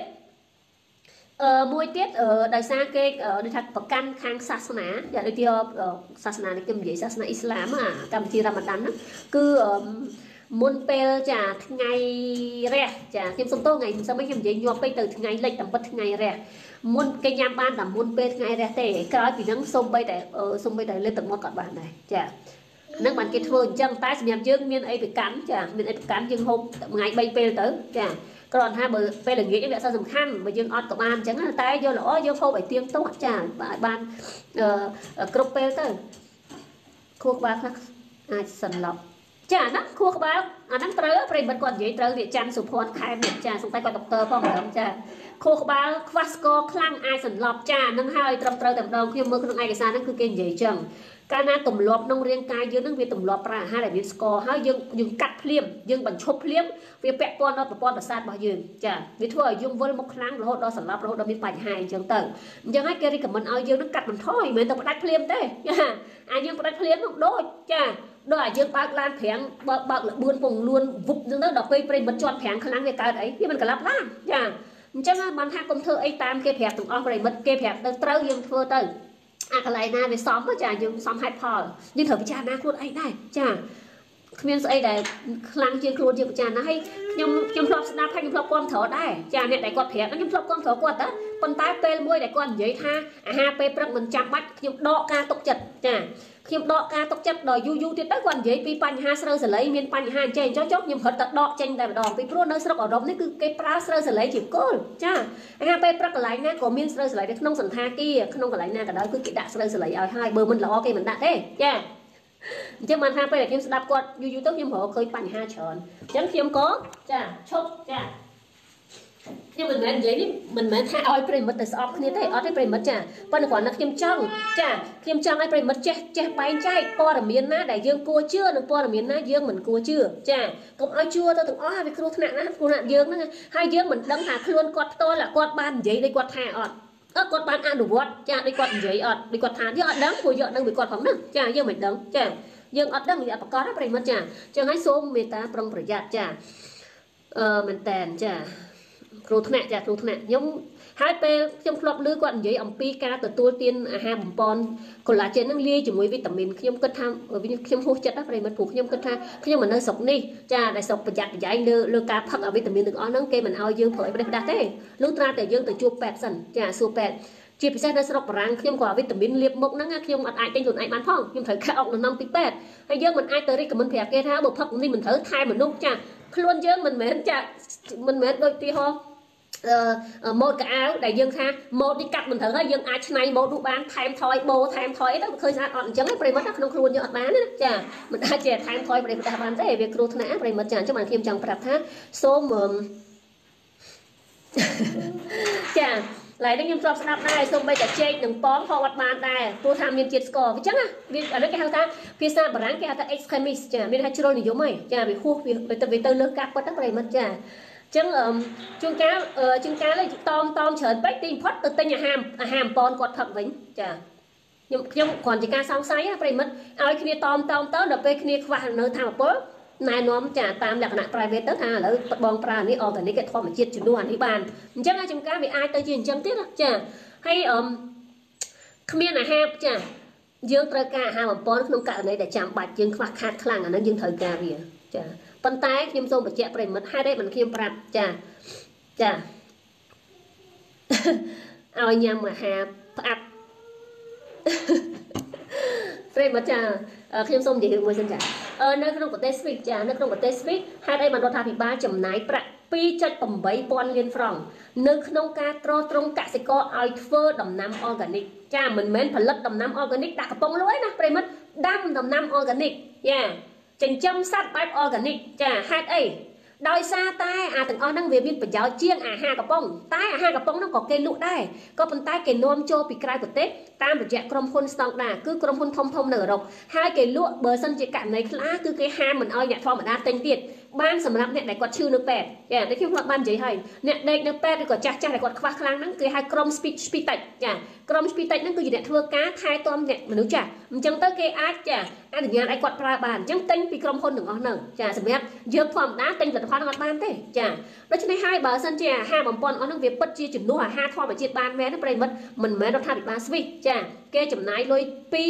ដោយសារគេដូចថាប្រកាន់ខាងសាសនាយ៉ាងដូចជាសាសនានេះគេនិយាយសាសនាអ៊ីស្លាមកម្មវិធីរ៉ាម៉ាដានហ្នឹងគឺមុនពេលចាថ្ងៃរះចាខ្ញុំសុំទោសថ្ងៃខ្ញុំនិយាយញាប់ពេកទៅថ្ងៃលិចតាមពិតថ្ងៃរះមុនគេញ៉ាំបានតែមុនពេលថ្ងៃរះទេក្រោយពីហ្នឹងសូម្បីតែលើទឹកមាត់ក៏បានដែរចាហ្នឹងបានគេធ្វើអញ្ចឹងតែសម្រាប់យើងមានអីប្រកាន់ចាមានអីប្រកាន់យើងហូបថ្ងៃ3ពេលទៅចាគ្រាន់ថាបើពេលល្ងាចវាអត់សំខាន់បើយើងអត់ក៏បានអញ្ចឹងតែយកល្អយើងហូបឲ្យទៀងទាត់ចាបានគ្រប់ពេលទៅខួរក្បាលខ្លះអាចសន្លប់ចាហ្នឹងខួរក្បាលអាហ្នឹងត្រូវប្រិមិត្តគាត់និយាយត្រូវវាច័ន្ទសុភ័ណ្ឌខែនេះចាសង្កេតគាត់ដុកទ័រផងម្ដងចាខួរក្បាលខ្វះស្ករខ្លាំងអាចសន្លប់ចាហ្នឹងហើយត្រឹមត្រូវតែម្ដងខ្ញុំមើលក្នុងឯកសារហ្នឹងគឺគេនិយាយអញ្ចឹងកាលណាទម្លាប់ក្នុងរាងកាយយើងនឹងវាទម្លាប់ប្រើអាហារដែលមានស្ករហើយយើងកាត់ភ្លាមយើងបញ្ឈប់ភ្លាមវាពាក់ព័ន្ធដល់ប្រព័ន្ធប្រសាទរបស់យើងចាវាធ្វើឲ្យយើងវិលមកខ្លាំងរហូតដល់សន្លប់រហូតដល់មានបញ្ហាអញ្ចឹងទៅអញ្ចឹងហើយគេរីកមិនឲ្យយើងនឹងកាត់បន្ថយមិនមែនទៅផ្ដាច់ភ្លាមទេចាអាយើងផ្ដាច់ភ្លាមនោះដូចចាដល់អាយើងបើកឡានប្រាំងបើកលបឿនពងលួនវុបហ្នឹងទៅដល់ពេលប្រិមិត្តជាន់ប្រាំងខ្លាំងវាកើតអីវាមិនកន្លប់ឡានចាអញ្ចឹងបានថាកុំធ្វើអីតាមគេប្រាប់ទាំងអស់ប្រិមិត្តគេប្រាប់ទៅត្រូវយើងធ្វើទៅអាកន្លែងណាវាសមចាយើងសមហេតុផលយើងត្រូវពិចារណាខ្លួនឯងដែរចាគ្មានស្អីដែលខ្លាំងជាងខ្លួនយើងពិចារណាហើយខ្ញុំធ្លាប់ស្ដាប់ហើយខ្ញុំធ្លាប់គាំទ្រដែរចាអ្នកដែលគាត់ប្រាប់ខ្ញុំធ្លាប់គាំទ្រគាត់ប៉ុន្តែពេលមួយដែលគាត់និយាយថាអាហារពេលព្រឹកមិនចាំបាច់ខ្ញុំដកការទុកចិត្តចាខ្ញុំដកការទុកចិត្តដល់យូរទៀតទៅគាត់និយាយពីបញ្ហាស្រូវសលៃមានបញ្ហាអញ្ចឹងចុះខ្ញុំរត់ទៅដកចេញតែម្ដងពីព្រោះនៅស្រុកអឺរ៉ុបនេះគឺគេប្រើស្រូវសលៃជាគោលចាអាហារពេលព្រឹកកន្លែងណាក៏មានស្រូវសលៃនៅក្នុងសន្តាគារក្នុងកន្លែងណាក៏ដោយគឺគេដាក់ស្រូវសលៃឲ្យហើយបើមិនល្អគេមិនដាក់ទេចាអញ្ចឹងបានថាពេលដែលខ្ញុំស្ដាប់គាត់យូរទៅខ្ញុំរកឃើញបញ្ហាច្រើនអញ្ចឹងខ្ញុំក៏ចាឈប់ចាខ្ញុំមិនមែននិយាយនេះមិនមែនថាឲ្យប្រិមិត្តទៅស្អប់គ្នាទេអត់ទេប្រិមិត្តចាប៉ុន្តែគ្រាន់តែខ្ញុំចង់ឲ្យប្រិមិត្តចេះបែងចែកព័ត៌មានណាដែលយើងគួរជឿនិងព័ត៌មានណាយើងមិនគួរជឿចាកុំឲ្យជឿទៅទាំងអស់ហើយវាគ្រោះថ្នាក់ណាស់គ្រោះថ្នាក់យើងហ្នឹងហើយយើងមិនដឹងថាខ្លួនគាត់ផ្ទាល់គាត់បាននិយាយដូចគាត់ថាអត់គាត់បានអនុវត្តចាដូចគាត់និយាយអត់ដូចគាត់ថាយើងអត់ដឹងព្រោះយើងអត់ដឹងពីគាត់ផងហ្នឹងចាយើងមិនដឹងចាយើងអត់ដឹងវាអត់ប្រកបទេប្រិមិត្តចាចឹងហើយសូមមេត្តាប្រុងប្រយ័ត្នចាមែនតែនចាគ្រូថ្នាក់ខ្ញុំហើយពេលខ្ញុំធ្លាប់ឮគាត់និយាយអំពីការទទួលទានអាហារបំពន់កូឡាជែននឹងលាយជាមួយវីតាមីនខ្ញុំគិតថាខ្ញុំហួសចិត្តណាប្រិមិត្តព្រោះខ្ញុំគិតថាខ្ញុំមិននៅស្រុកនេះចាដែលស្រុកប្រយ័ត្នប្រយែងលើការផឹកវីតាមីនទាំងអស់ហ្នឹងគេមិនឲ្យយើងប្រើឲ្យផ្ដេសផ្ដាស់ទេលុះត្រាតែយើងទៅជួបពេទ្យសិនចាសួរពេទ្យជាពិសេសនៅស្រុកបារាំងខ្ញុំក៏វីតាមីនលាបមុខហ្នឹងខ្ញុំអត់អាចទិញខ្លួនឯងបានផងខ្ញុំត្រូវខកអុកដំណំពីពេទ្យហើយយើងមិនអាចទៅរីកមិនប្រាប់គេថាបើផឹកនេះមិនត្រូវថែមនុស្សចាខ្លួនយើងមិនមែនដូចទីហោម៉ូតកៅអៅដែលយើងថាម៉ូតនេះកាត់មិនត្រូវហើយយើងអាចឆ្នៃម៉ូតនោះបានថែមថយបូថែមថយអីទៅឃើញស្អាតអត់អញ្ចឹងឯងប្រិមិត្តក្នុងខ្លួនយើងអត់បានណាចាមិនអាចជាថែមថយប្រិមិត្តបានទេវាគ្រោះថ្នាក់ប្រិមិត្តចាអញ្ចឹងបានខ្ញុំចង់ប្រាប់ថាសូមចាឡើយនេះខ្ញុំធ្លាប់ស្ដាប់ដែរសូម្បីតែចេកនិងប៉មផងអត់បានដែរព្រោះថាមានជាតិស្ករអញ្ចឹងណាវាឥឡូវគេហៅថាភាសាបារាំងគេហៅថា extremis ចាមានថាជ្រុលនិយមហើយចាវាហួសវាទៅលើការពិតទៅប្រិមិត្តចាចឹងជួនកាលលេតមច្រើនពេកទីបំផុតទៅទិញអាហារអំប៉នគាត់ផឹកវិញចាខ្ញុំគ្រាន់ជាការសង្ស័យណាប្រិមិត្តឲ្យគ្នាតមទៅដល់ពេលគ្នាខ្វះនៅធម្មពលណែនាំចាតាមលក្ខណៈ private ទៅថាឥឡូវបងប្រើនេះ organic ធម្មជាតិជំនួសអានេះបានអញ្ចឹងអាចំការវាអាចទៅជាអញ្ចឹងទៀតចាហើយគ្មានអាហារចាយើងត្រូវការអាហារបំពន់ក្នុងករណីដែលចាំបាច់យើងខ្វះខាតខ្លាំងអាហ្នឹងយើងត្រូវការវាចាប៉ុន្តែខ្ញុំសូមបញ្ជាក់ប្រិមិត្តហេតុអីមិនខ្ញុំប្រាប់ចាឲ្យញ៉ាំអាហារផ្អាប់ប្រិមិត្តចាខ្ញុំសូមនិយាយមួយសិនចានៅក្នុងប្រទេសស្វីសចានៅក្នុងប្រទេសស្វីសហេតុអីបានរដ្ឋាភិបាលចំណាយប្រាក់ 2.8 លានហ្វ្រង់នៅក្នុងការត្រត្រង់កសិករឲ្យធ្វើដំណាំ organic ចាមិនមែនផលិតដំណាំ organic ដាក់កំប៉ុងលុយណាប្រិមិត្តដាំដំណាំ organic យ៉ាចិញ្ចឹមសត្វបែប organic ចាហេតុអីដោយសារតែអាទាំងអស់ហ្នឹងវាមានប្រយោជន៍ជាងអាហារកំប៉ុងតែអាហារកំប៉ុងហ្នឹងក៏គេលក់ដែរក៏ប៉ុន្តែគេនាំចូលពីក្រៅប្រទេសតាមរយៈក្រុមហ៊ុនស្តង់ដាគឺក្រុមហ៊ុនធំៗនៅអឺរ៉ុបហើយគេលក់បើសិនជាករណីខ្លះគឺគេហាមមិនឲ្យអ្នកធម្មតាទិញទៀតបានសម្រាប់អ្នកដែលគាត់ឈឺនៅពេទ្យចាដូចខ្ញុំគាត់បាននិយាយហើយអ្នកដេកនៅពេទ្យឬក៏ចាស់ដែលគាត់ខ្វះខ្លាំងហ្នឹងគេហៅក្រុមស្ពីតិចចាក្រុមស្ពីតិចហ្នឹងគឺជាអ្នកធ្វើការថែទាំអ្នកមនុស្សចាស់អញ្ចឹងទៅគេអាចចាអនុញ្ញាតឲ្យគាត់ប្រើបានអញ្ចឹងទិញពីក្រុមហ៊ុនទាំងអស់ហ្នឹងចាសម្រាប់យើងធម្មតាទិញផលិតផលហ្នឹងអត់បានទេចាដូច្នេះហើយបើសិនជាអាហារបំពន់អស់ហ្នឹងវាពិតជាជំនួសអាហារធម្មជាតិបានមែនទេប្រិមិត្តមិនមែនរដ្ឋាភិបាលស្វីសចាគេចំណាយលុយ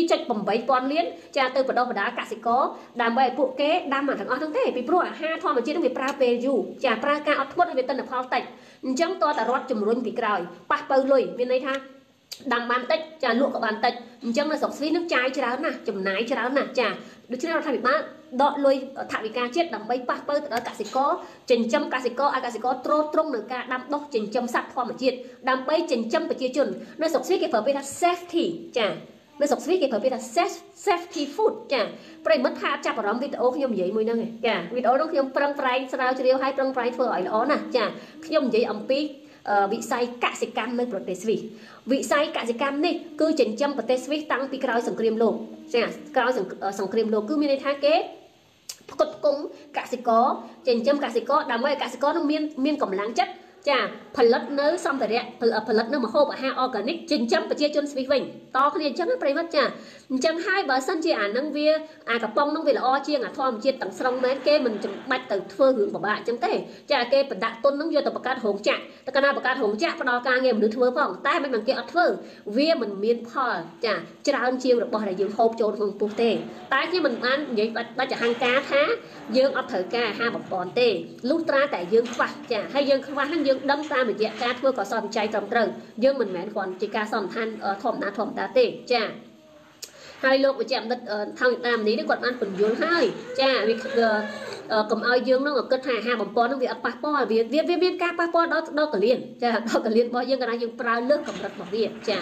2.8 លានចាទៅបដោះបដាកសិករដើម្បីឲ្យពួកគេដាំអាទាំងអស់ហ្នឹងទេពីព្រោះអាហារធម្មជាតិហ្នឹងវាប្រើពេលយូរចាប្រើការអត់ធ្មត់ឲ្យវាទិន្នផលតិចអញ្ចឹងតើតរដ្ឋជំរុញពីក្រោយប៉ះបើលុយមានន័យថាដាំបានតិចចាលក់ក៏បានតិចអញ្ចឹងនៅស្រុកស្វីសនឹងចាយច្រើនណាស់ចំណាយច្រើនណាស់ចាដូច្នេះរដ្ឋាភិបាលដកលុយថវិកាជាតិដើម្បីប៉ះបើទៅដល់កសិករចិញ្ចឹមកសិករឲ្យកសិករទ្រទ្រង់នឹងការដាំដុះចិញ្ចឹមសត្វធម្មជាតិដើម្បីចិញ្ចឹមប្រជាជននៅស្រុកស្វីសគេប្រើពាក្យថា safety ចានៅស្រុកស្វីសគេប្រើពាក្យថា safety food ចាប្រិមិត្តថាចាប់អារម្មណ៍វីដេអូខ្ញុំនិយាយមួយហ្នឹងចាវីដេអូនោះខ្ញុំប្រឹងប្រែងស្រាវជ្រាវឲ្យប្រឹងប្រែងធ្វើឲ្យល្អណាស់ចាខ្ញុំនិយាយអំពីវិស័យកសិកម្មនៅប្រទេសស្វីសវិស័យកសិកម្មនេះគឺចិញ្ចឹមប្រទេសស្វីសតាំងពីក្រោយសង្គ្រាមលោកចាក្រោយសង្គ្រាមលោកគឺមានន័យថាគេផ្គត់ផ្គង់កសិករចិញ្ចឹមកសិករដើម្បីឲ្យកសិករនឹងមានកម្លាំងចិត្តចាផលិតនៅសម្ភារៈផលិតនៅម្ហូបអាហារ organic ចិញ្ចឹមប្រជាជនស្វីសវិញតគ្នាអញ្ចឹងប្រិមិត្តចាអញ្ចឹងហើយបើសិនជាអានឹងវាអាកំប៉ុងនឹងវាល្អជាងអាធម្មជាតិទាំងស្រុងមែនគេមិនចាំបាច់ទៅធ្វើរឿងពិបាកអញ្ចឹងទេចាគេបដាក់ទុននឹងយកទៅបង្កើតរោងចក្រតែកាលណាបង្កើតរោងចក្រផ្ដល់ការងារមនុស្សធ្វើផងតែមិនគេអត់ធ្វើវាមិនមានផលចាច្រើនជាងរបស់ដែលយើងហូបចូលក្នុងពោះទេតែខ្ញុំមិនបាននិយាយដាច់អហង្ការថាយើងអត់ត្រូវការអាហារបំពន់ទេលុះត្រាតែយើងខ្វះចាហើយយើងខ្វះហ្នឹងយើងដឹងតាមរយៈការធ្វើកសលវិច័យត្រឹមត្រូវយើងមិនមែនគ្រាន់ជាការសន្និដ្ឋានធម្មតាទេចាហើយលោកវិជ្ជបណ្ឌិតថៅតាមនេះគាត់បានពន្យល់ហើយចាវាកុំឲ្យយើងនឹងគិតថាអាហារបំពន់នឹងវាអត់ប៉ះពាល់វាមានការប៉ះពាល់ដល់កលៀនចាដល់កលៀនរបស់យើងកាលណាយើងប្រើលើសកម្រិតរបស់វាចា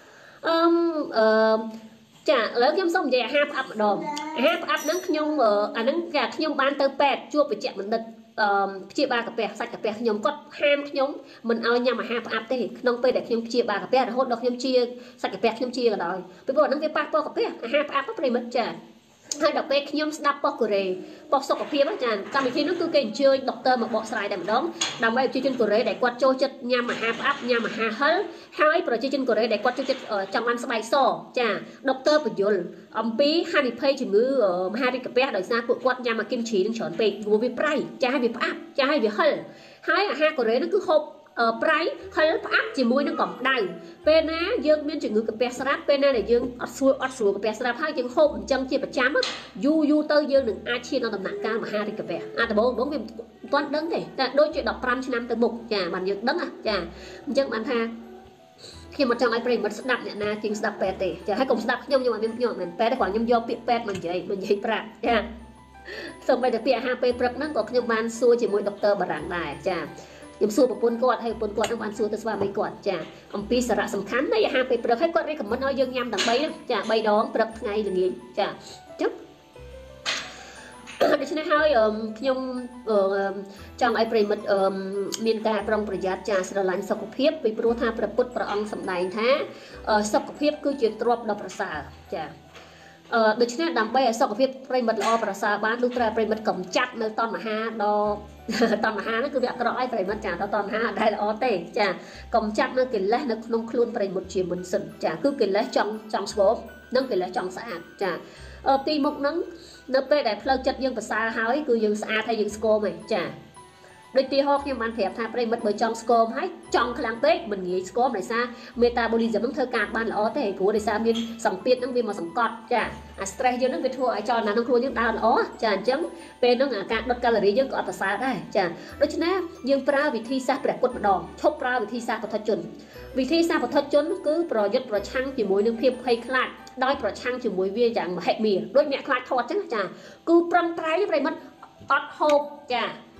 ចាឥឡូវខ្ញុំសូមនិយាយអាហារផ្អាប់ម្ដងអាហារផ្អាប់ហ្នឹងខ្ញុំអាហ្នឹងចាខ្ញុំបានទៅពេទ្យជួបវិជ្ជបណ្ឌិតព្យាបាលកាពះសាច់កាពះខ្ញុំគាត់ហាមខ្ញុំមិនឲ្យញ៉ាំអាហារផ្អាប់ទេក្នុងពេលដែលខ្ញុំព្យាបាលកាពះរហូតដល់ខ្ញុំជាសាច់កាពះខ្ញុំជាក៏ដោយពីព្រោះអាហ្នឹងវាប៉ះពាល់កាពះអាហារផ្អាប់ប្រិមិត្តចាហើយដល់ពេលខ្ញុំស្ដាប់ប៉ុស្តិ៍កូរ៉េប៉ុស្តិ៍សុខភាពចាកម្មវិធីនោះគឺគេអញ្ជើញដុកទ័រមកបកស្រាយតែម្ដងដើម្បីប្រជាជនកូរ៉េដែលគាត់ចូលចិត្តញ៉ាំអាហារផ្អាប់ញ៉ាំអាហារហិរហើយប្រជាជនកូរ៉េដែលគាត់ចូលចិត្តចង់បានស្បែកសចាដុកទ័របញ្យលអំពីហានិភ័យជំងឺមហារីកកាពះដោយសារពួកគាត់ញ៉ាំអាគីមឈីនឹងច្រើនពេកព្រោះវាប្រៃចាហើយវាផ្អាប់ចាហើយវាហិរហើយអាហារកូរ៉េនោះគឺហូបប្រៃហិរផ្អាប់ជាមួយនឹងកម្ដៅពេលណាយើងមានជំងឺកាពះស្រាប់ពេលណាដែលយើងអត់ស្រួលកាពះស្រាប់ហើយយើងហូបអញ្ចឹងជាប្រចាំយូរទៅយើងនឹងអាចឈានដល់ដំណាក់កាលមហារីកកាពះដំបូងវាមិនទាន់ដឹងទេតែដូចជា15ឆ្នាំទៅមុខចាបានយើងដឹងចាអញ្ចឹងបានថាខ្ញុំមិនចង់ឲ្យប្រិមិត្តស្ដាប់អ្នកណាជាងស្ដាប់ពេទ្យទេចាហើយកុំស្ដាប់ខ្ញុំអត់មានខ្ញុំអត់មែនពេទ្យទេគ្រាន់ខ្ញុំយកពាក្យពេទ្យមកនិយាយប្រាប់ចាសូម្បីតែពាក្យអាហារពេលព្រឹកហ្នឹងក៏ខ្ញុំបានសួរជាមួយដុកទ័របារាំងដែរចាខ្ញុំសួរប្រពន្ធគាត់ហើយប្រពន្ធគាត់នឹងបានសួរទៅស្វាមីគាត់ចាអំពីសារៈសំខាន់នៃអាហារពេលព្រឹកហើយគាត់រៀបខមមិនឲ្យយើងញ៉ាំទាំង3ចា3ដងព្រឹកថ្ងៃល្ងាចចាចុះដូច្នេះហើយខ្ញុំចង់ឲ្យប្រិមិត្តមានការប្រុងប្រយ័ត្នចាស្រឡាញ់សុខភាពពីព្រោះថាព្រះពុទ្ធព្រះអង្គសម្ដែងថាសុខភាពគឺជាទ្រព្យដ៏ប្រសើរចាដូច្នេះដើម្បីឲ្យសុខភាពប្រិមិត្តល្អប្រសើរបានលុះត្រាប្រិមិត្តកំចាត់នៅតណ្ហាដល់តណ្ហាហ្នឹងគឺវាអាក្រក់ឲ្យប្រិមិត្តចាដល់តណ្ហាអត់ដែលល្អទេចាកំចាត់នៅកិលេសនៅក្នុងខ្លួនប្រិមិត្តជាមុនសិនចាគឺកិលេសចង់ស្គមនិងកិលេសចង់ស្អាតចាទីមុខហ្នឹងនៅពេលដែលផ្លូវចិត្តយើងប្រសើរហើយគឺយើងស្អាតហើយយើងស្គមឯងចាដូចទីហោខ្ញុំបានប្រាប់ថាប្រិមិត្តបើចង់ស្គមហើយចង់ខ្លាំងពេកមិនងាយស្គមដោយសារ metabolism នឹងធ្វើការបានល្អទេព្រោះដោយសារមានសម្ពាធនឹងវាមកសង្កត់ចាអា stress យើងនឹងវាធ្វើឲ្យចលនាក្នុងខ្លួនយើងដើរល្អចាអញ្ចឹងពេលហ្នឹងការដុតកាឡូរីយើងក៏អត់ប្រសើរដែរចាដូច្នេះយើងប្រើវិធីសាស្ត្រព្រះពុទ្ធម្ដងឈប់ប្រើវិធីសាស្ត្រពុទ្ធជនវិធីសាស្ត្រពុទ្ធជនគឺប្រយុទ្ធប្រឆាំងជាមួយនឹងភាពភ័យខ្លាចដោយប្រឆាំងជាមួយវាយ៉ាងមហិមាដូចអ្នកខ្លាចធាត់អញ្ចឹងចាគឺប្រឹងប្រែងប្រិមិត្តអត់ហូបចា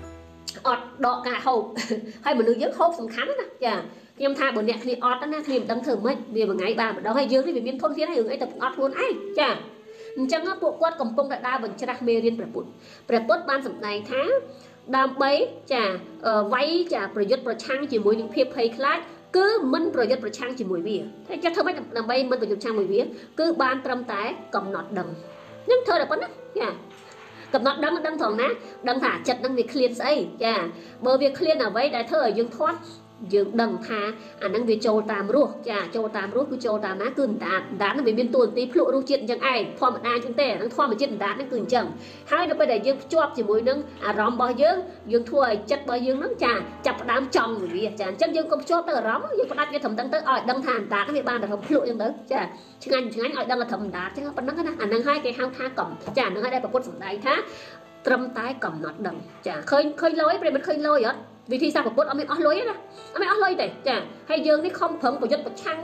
ọt đọ cả hộp hay một nước giấc hộp sầm khán đó chả em tha bữa nè khi ọt đó nè khi đăng thử mấy vì mà ngày bà mà đó hay dương thì vì miền thôn phía này người tập ọt luôn ấy chả chẳng có bộ quát cầm pông đại đa vẫn chả mê riêng bẹp bút ban sầm này tháng đam bấy chả váy chảประยุทธ์ประชังchỉ mùi những phiệp hay khác cứ mìnhประยุทธ์ประชังchỉ mùi bia thế chắc thôi mấy đam bấy mìnhประยุทธ์ประชังmùi bia cứ ban trâm tái cầm nọt đằng nhưng thôi là vẫn á cầm nọt đằng thòng ná đằng thả chặt đằng việc clear ấy chả bởi việc clear nào vậy đại thơ ở dương thoát dương đằng thà năng về châu tam ruột chả châu tam ruột cứ châu tam má cừn đá nó về biên tuần tí phụ ruột chuyện chẳng ai thoa một ai chúng ta nó thoa một chuyện đá nó cừn chẳng hai nó bây giờ dương chọp chỉ mùi nâng róm bao dương thua chất bao dương nâng chả chập đám tròn người việt chả chân dương công chọp tới róm dương đặt cái thầm đăng tới ở đăng thàn đá cái việc ban là thầm phụ dương tới chả chừng anh ở đăng là thầm đá chứ không nâng cái năng hai cái hang tha cầm chả nâng hai đây bà cốt đại thá trâm tái cầm nọt đằng chả khơi lối bây mình khơi lối vậy vì thì sao một ông ấy lối đó ông ấy lối để chả hay dương cái không phấn của dân của trang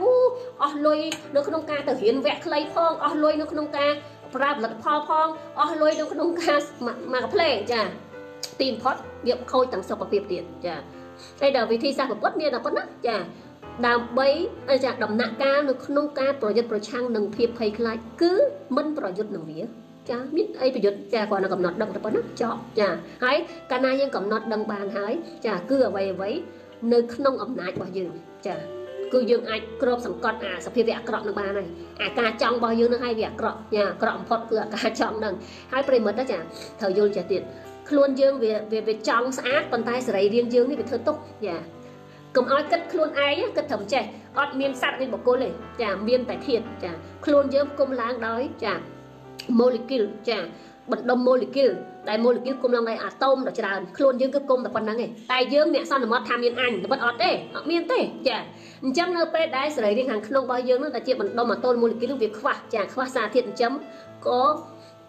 lối nó không ca từ hiện vẹt lấy phong lối nó không ca ra lật phong lối nó không ca mà play chả tìm thoát việc khôi tặng sọc và việc tiền chả đây là vì thì sao một bất miên là bất nát chả đàm bấy chả đầm nặng ca nó không ca pro dân pro trang đừng phiệp hay lại cứ mình pro dân đừng vía chả biết ai bây giờ chả còn là cầm nọt đằng tập nó chọn chả hãy cả na nhưng cầm nọt đằng bàn hãy chả cứ ở vậy vậy nơi không ẩm nát bao nhiêu chả cứ dương ai crop sẵn con sắp phía vẽ crop đằng bàn này ca trong bao nhiêu nó hay vẽ crop nhà crop phật cứ ca trong đằng hai pre mất đó chả thời dương trả tiền luôn dương về trong sát bàn tay sợi riêng dương thì bị thơ túc chả cầm ai cất luôn ai cất thầm trẻ ọt miên sát lên một cô này chả miên tại thiệt chả luôn dương cung láng đói chả molecule chả bật đông molecule đại molecule cùng lòng này atom đó chả luôn dương cái cung là phần năng này đại dương mẹ sao là mất tham miên anh nó bật ọt đấy miên tê chả chấm nó pe đại sợi riêng hàng không bao dương nó là chuyện bật đông mà tôn molecule việc khoa chả khoa xa thiệt chấm có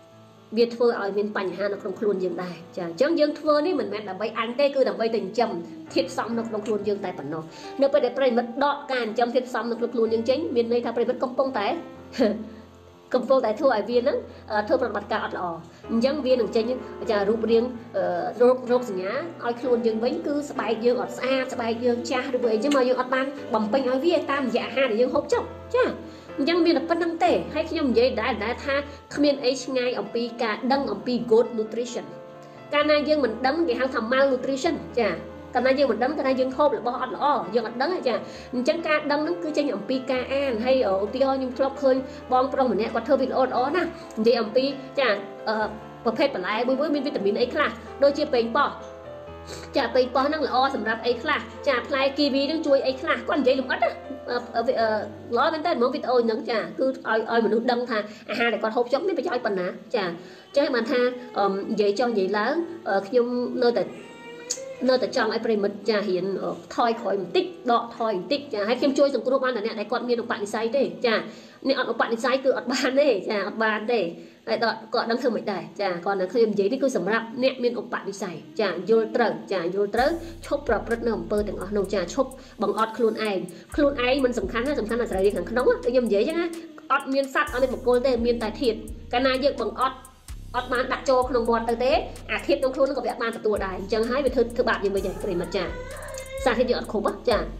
việc thưa ở miền Pành Hà nó không luôn dương đại chả chấm dương thưa ní mình mẹ là bay anh tê cứ là bay tình chấm thiệt xong nó không luôn dương tại phần nó nếu pe để pre mất đọ càn chấm thiệt xong nó không luôn dương chính miền này thà pre mất công pong tại công phu tại thua ở viên đó thua bằng mặt cả lò dân viên đừng chơi những giờ rụp riêng rộp gì nhá ai luôn dừng bánh cứ bay dương ở xa bay dương cha được vậy chứ mà dương ở ban bằng pin nói viên tam dạ ha để dương hốt chốc chứ dân viên là phân năng tệ hay khi nhung vậy đã tha khmiên ấy ngay ở pi cả đăng ở pi good nutrition cả na dương mình đấm cái hàng thầm malnutrition chả cả na dương mình đấm cả na dương khô là bao lọ dương ở đấm chả chẳng ca đấm nó cứ chơi ở pi ca an hay ở tiêu nhưng club khơi bong prong mình nè còn thơ vị đó nè vậy ở pi chảประเภทปลายบุ้ยมีวิตามินไอ้คลาโดยเฉพาะปอจะไปปอนั่งละอสำหรับไอ้คลาจะพลายกีวีนั่งช่วยไอ้คลาก้อนใหญ่ลงอัดนะล้อเป็นต้นเหมือนวิตามินนั่งจ้ะคืออ้อยมันนึกดังท่าอาหารแต่ก่อนหกจ๊อกไม่ไปจ่อยปันนะจ้ะจะให้มันท่าใหญ่จองใหญ่แล้วขยมnơi tại trong ai pre mật cha hiện thoi khỏi một tích đọ thoi một tích cha hay khiêm chui dùng cua ban là nè đại con miên ông bạn say thế cha nè ông bạn say cứ ông ban đấy cha ông ban đấy đại đọ còn đang thương mày đại cha còn là khiêm giấy đi cứ sầm rạp nè miên ông bạn đi say cha vô trớ chốt bập rất nồng bơ từng nồng cha chốt bằng ọt khuôn ai mình sầm khăn là sợi đi thằng nóng á tự nhiên dễ chứ á ọt miên sắt ở đây một cô tên miên tài thiệt cái này dựng bằng ọt bạn đặt cho không bọt tới tế thiết trong khuôn nó có vẻ bạn tụi đài chẳng hái về thứ bạn như bây giờ cái mặt trà xa thì nhợt khổ bắt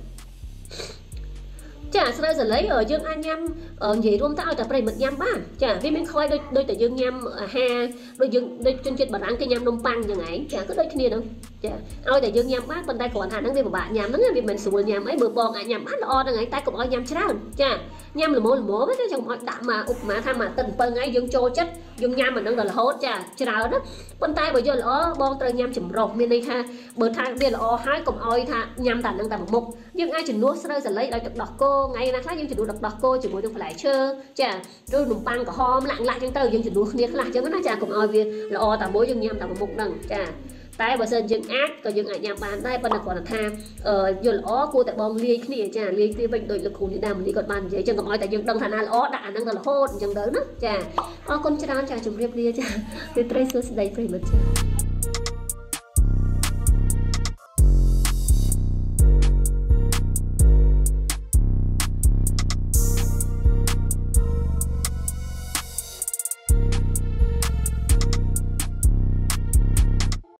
chả sau đây giờ lấy ở dương anh nhâm ở gì luôn tao tập mật nhâm ba chả vì mình khơi đôi tại dương nhâm ha đôi chân trên bản cái nhâm nông pang như ấy chả có đôi kia đâu chả ôi tại dương nhâm bát bên tay còn thằng nó đi vào bạn nhâm nó vì mình sủi nhâm ấy bừa bò nhâm bát o đang ấy tay cũng oi nhâm cháo chả nhâm là mố với cái trong mọi đạm mà ục mà tham mà tình phân ấy dương trôi chất dương nhâm mà nó là hốt chả cháo đó bên tay bây giờ là bon trời nhâm chùm rột miền đây ha bờ thang đây là o hái cùng oi tha nhâm tàn đang tàn một mục nhưng ai chừng nuốt sau đây giờ lấy đôi đọc cô ngày nào khác nhưng chỉ đủ đọc cô chỉ muốn được phải chơi chả rồi nụ băng của hom lặng lại trong tờ nhưng chỉ đủ khné lại chứ nó chả cùng oi viên là o tà bối dương nhâm tà một mục đằng chả tay bờ sơn dương ác còn dương ảnh nhâm bàn tay bên là còn là tha giờ là ó cô tại bong lia khné chả lia kia bệnh đội lực khủng thì đam lia còn bàn vậy chẳng còn oi tại dương đằng thà là ó đã đang là hốt chẳng đỡ nó chả con chả chả chụp riệp lia chả cái trai số đầy phải mất chả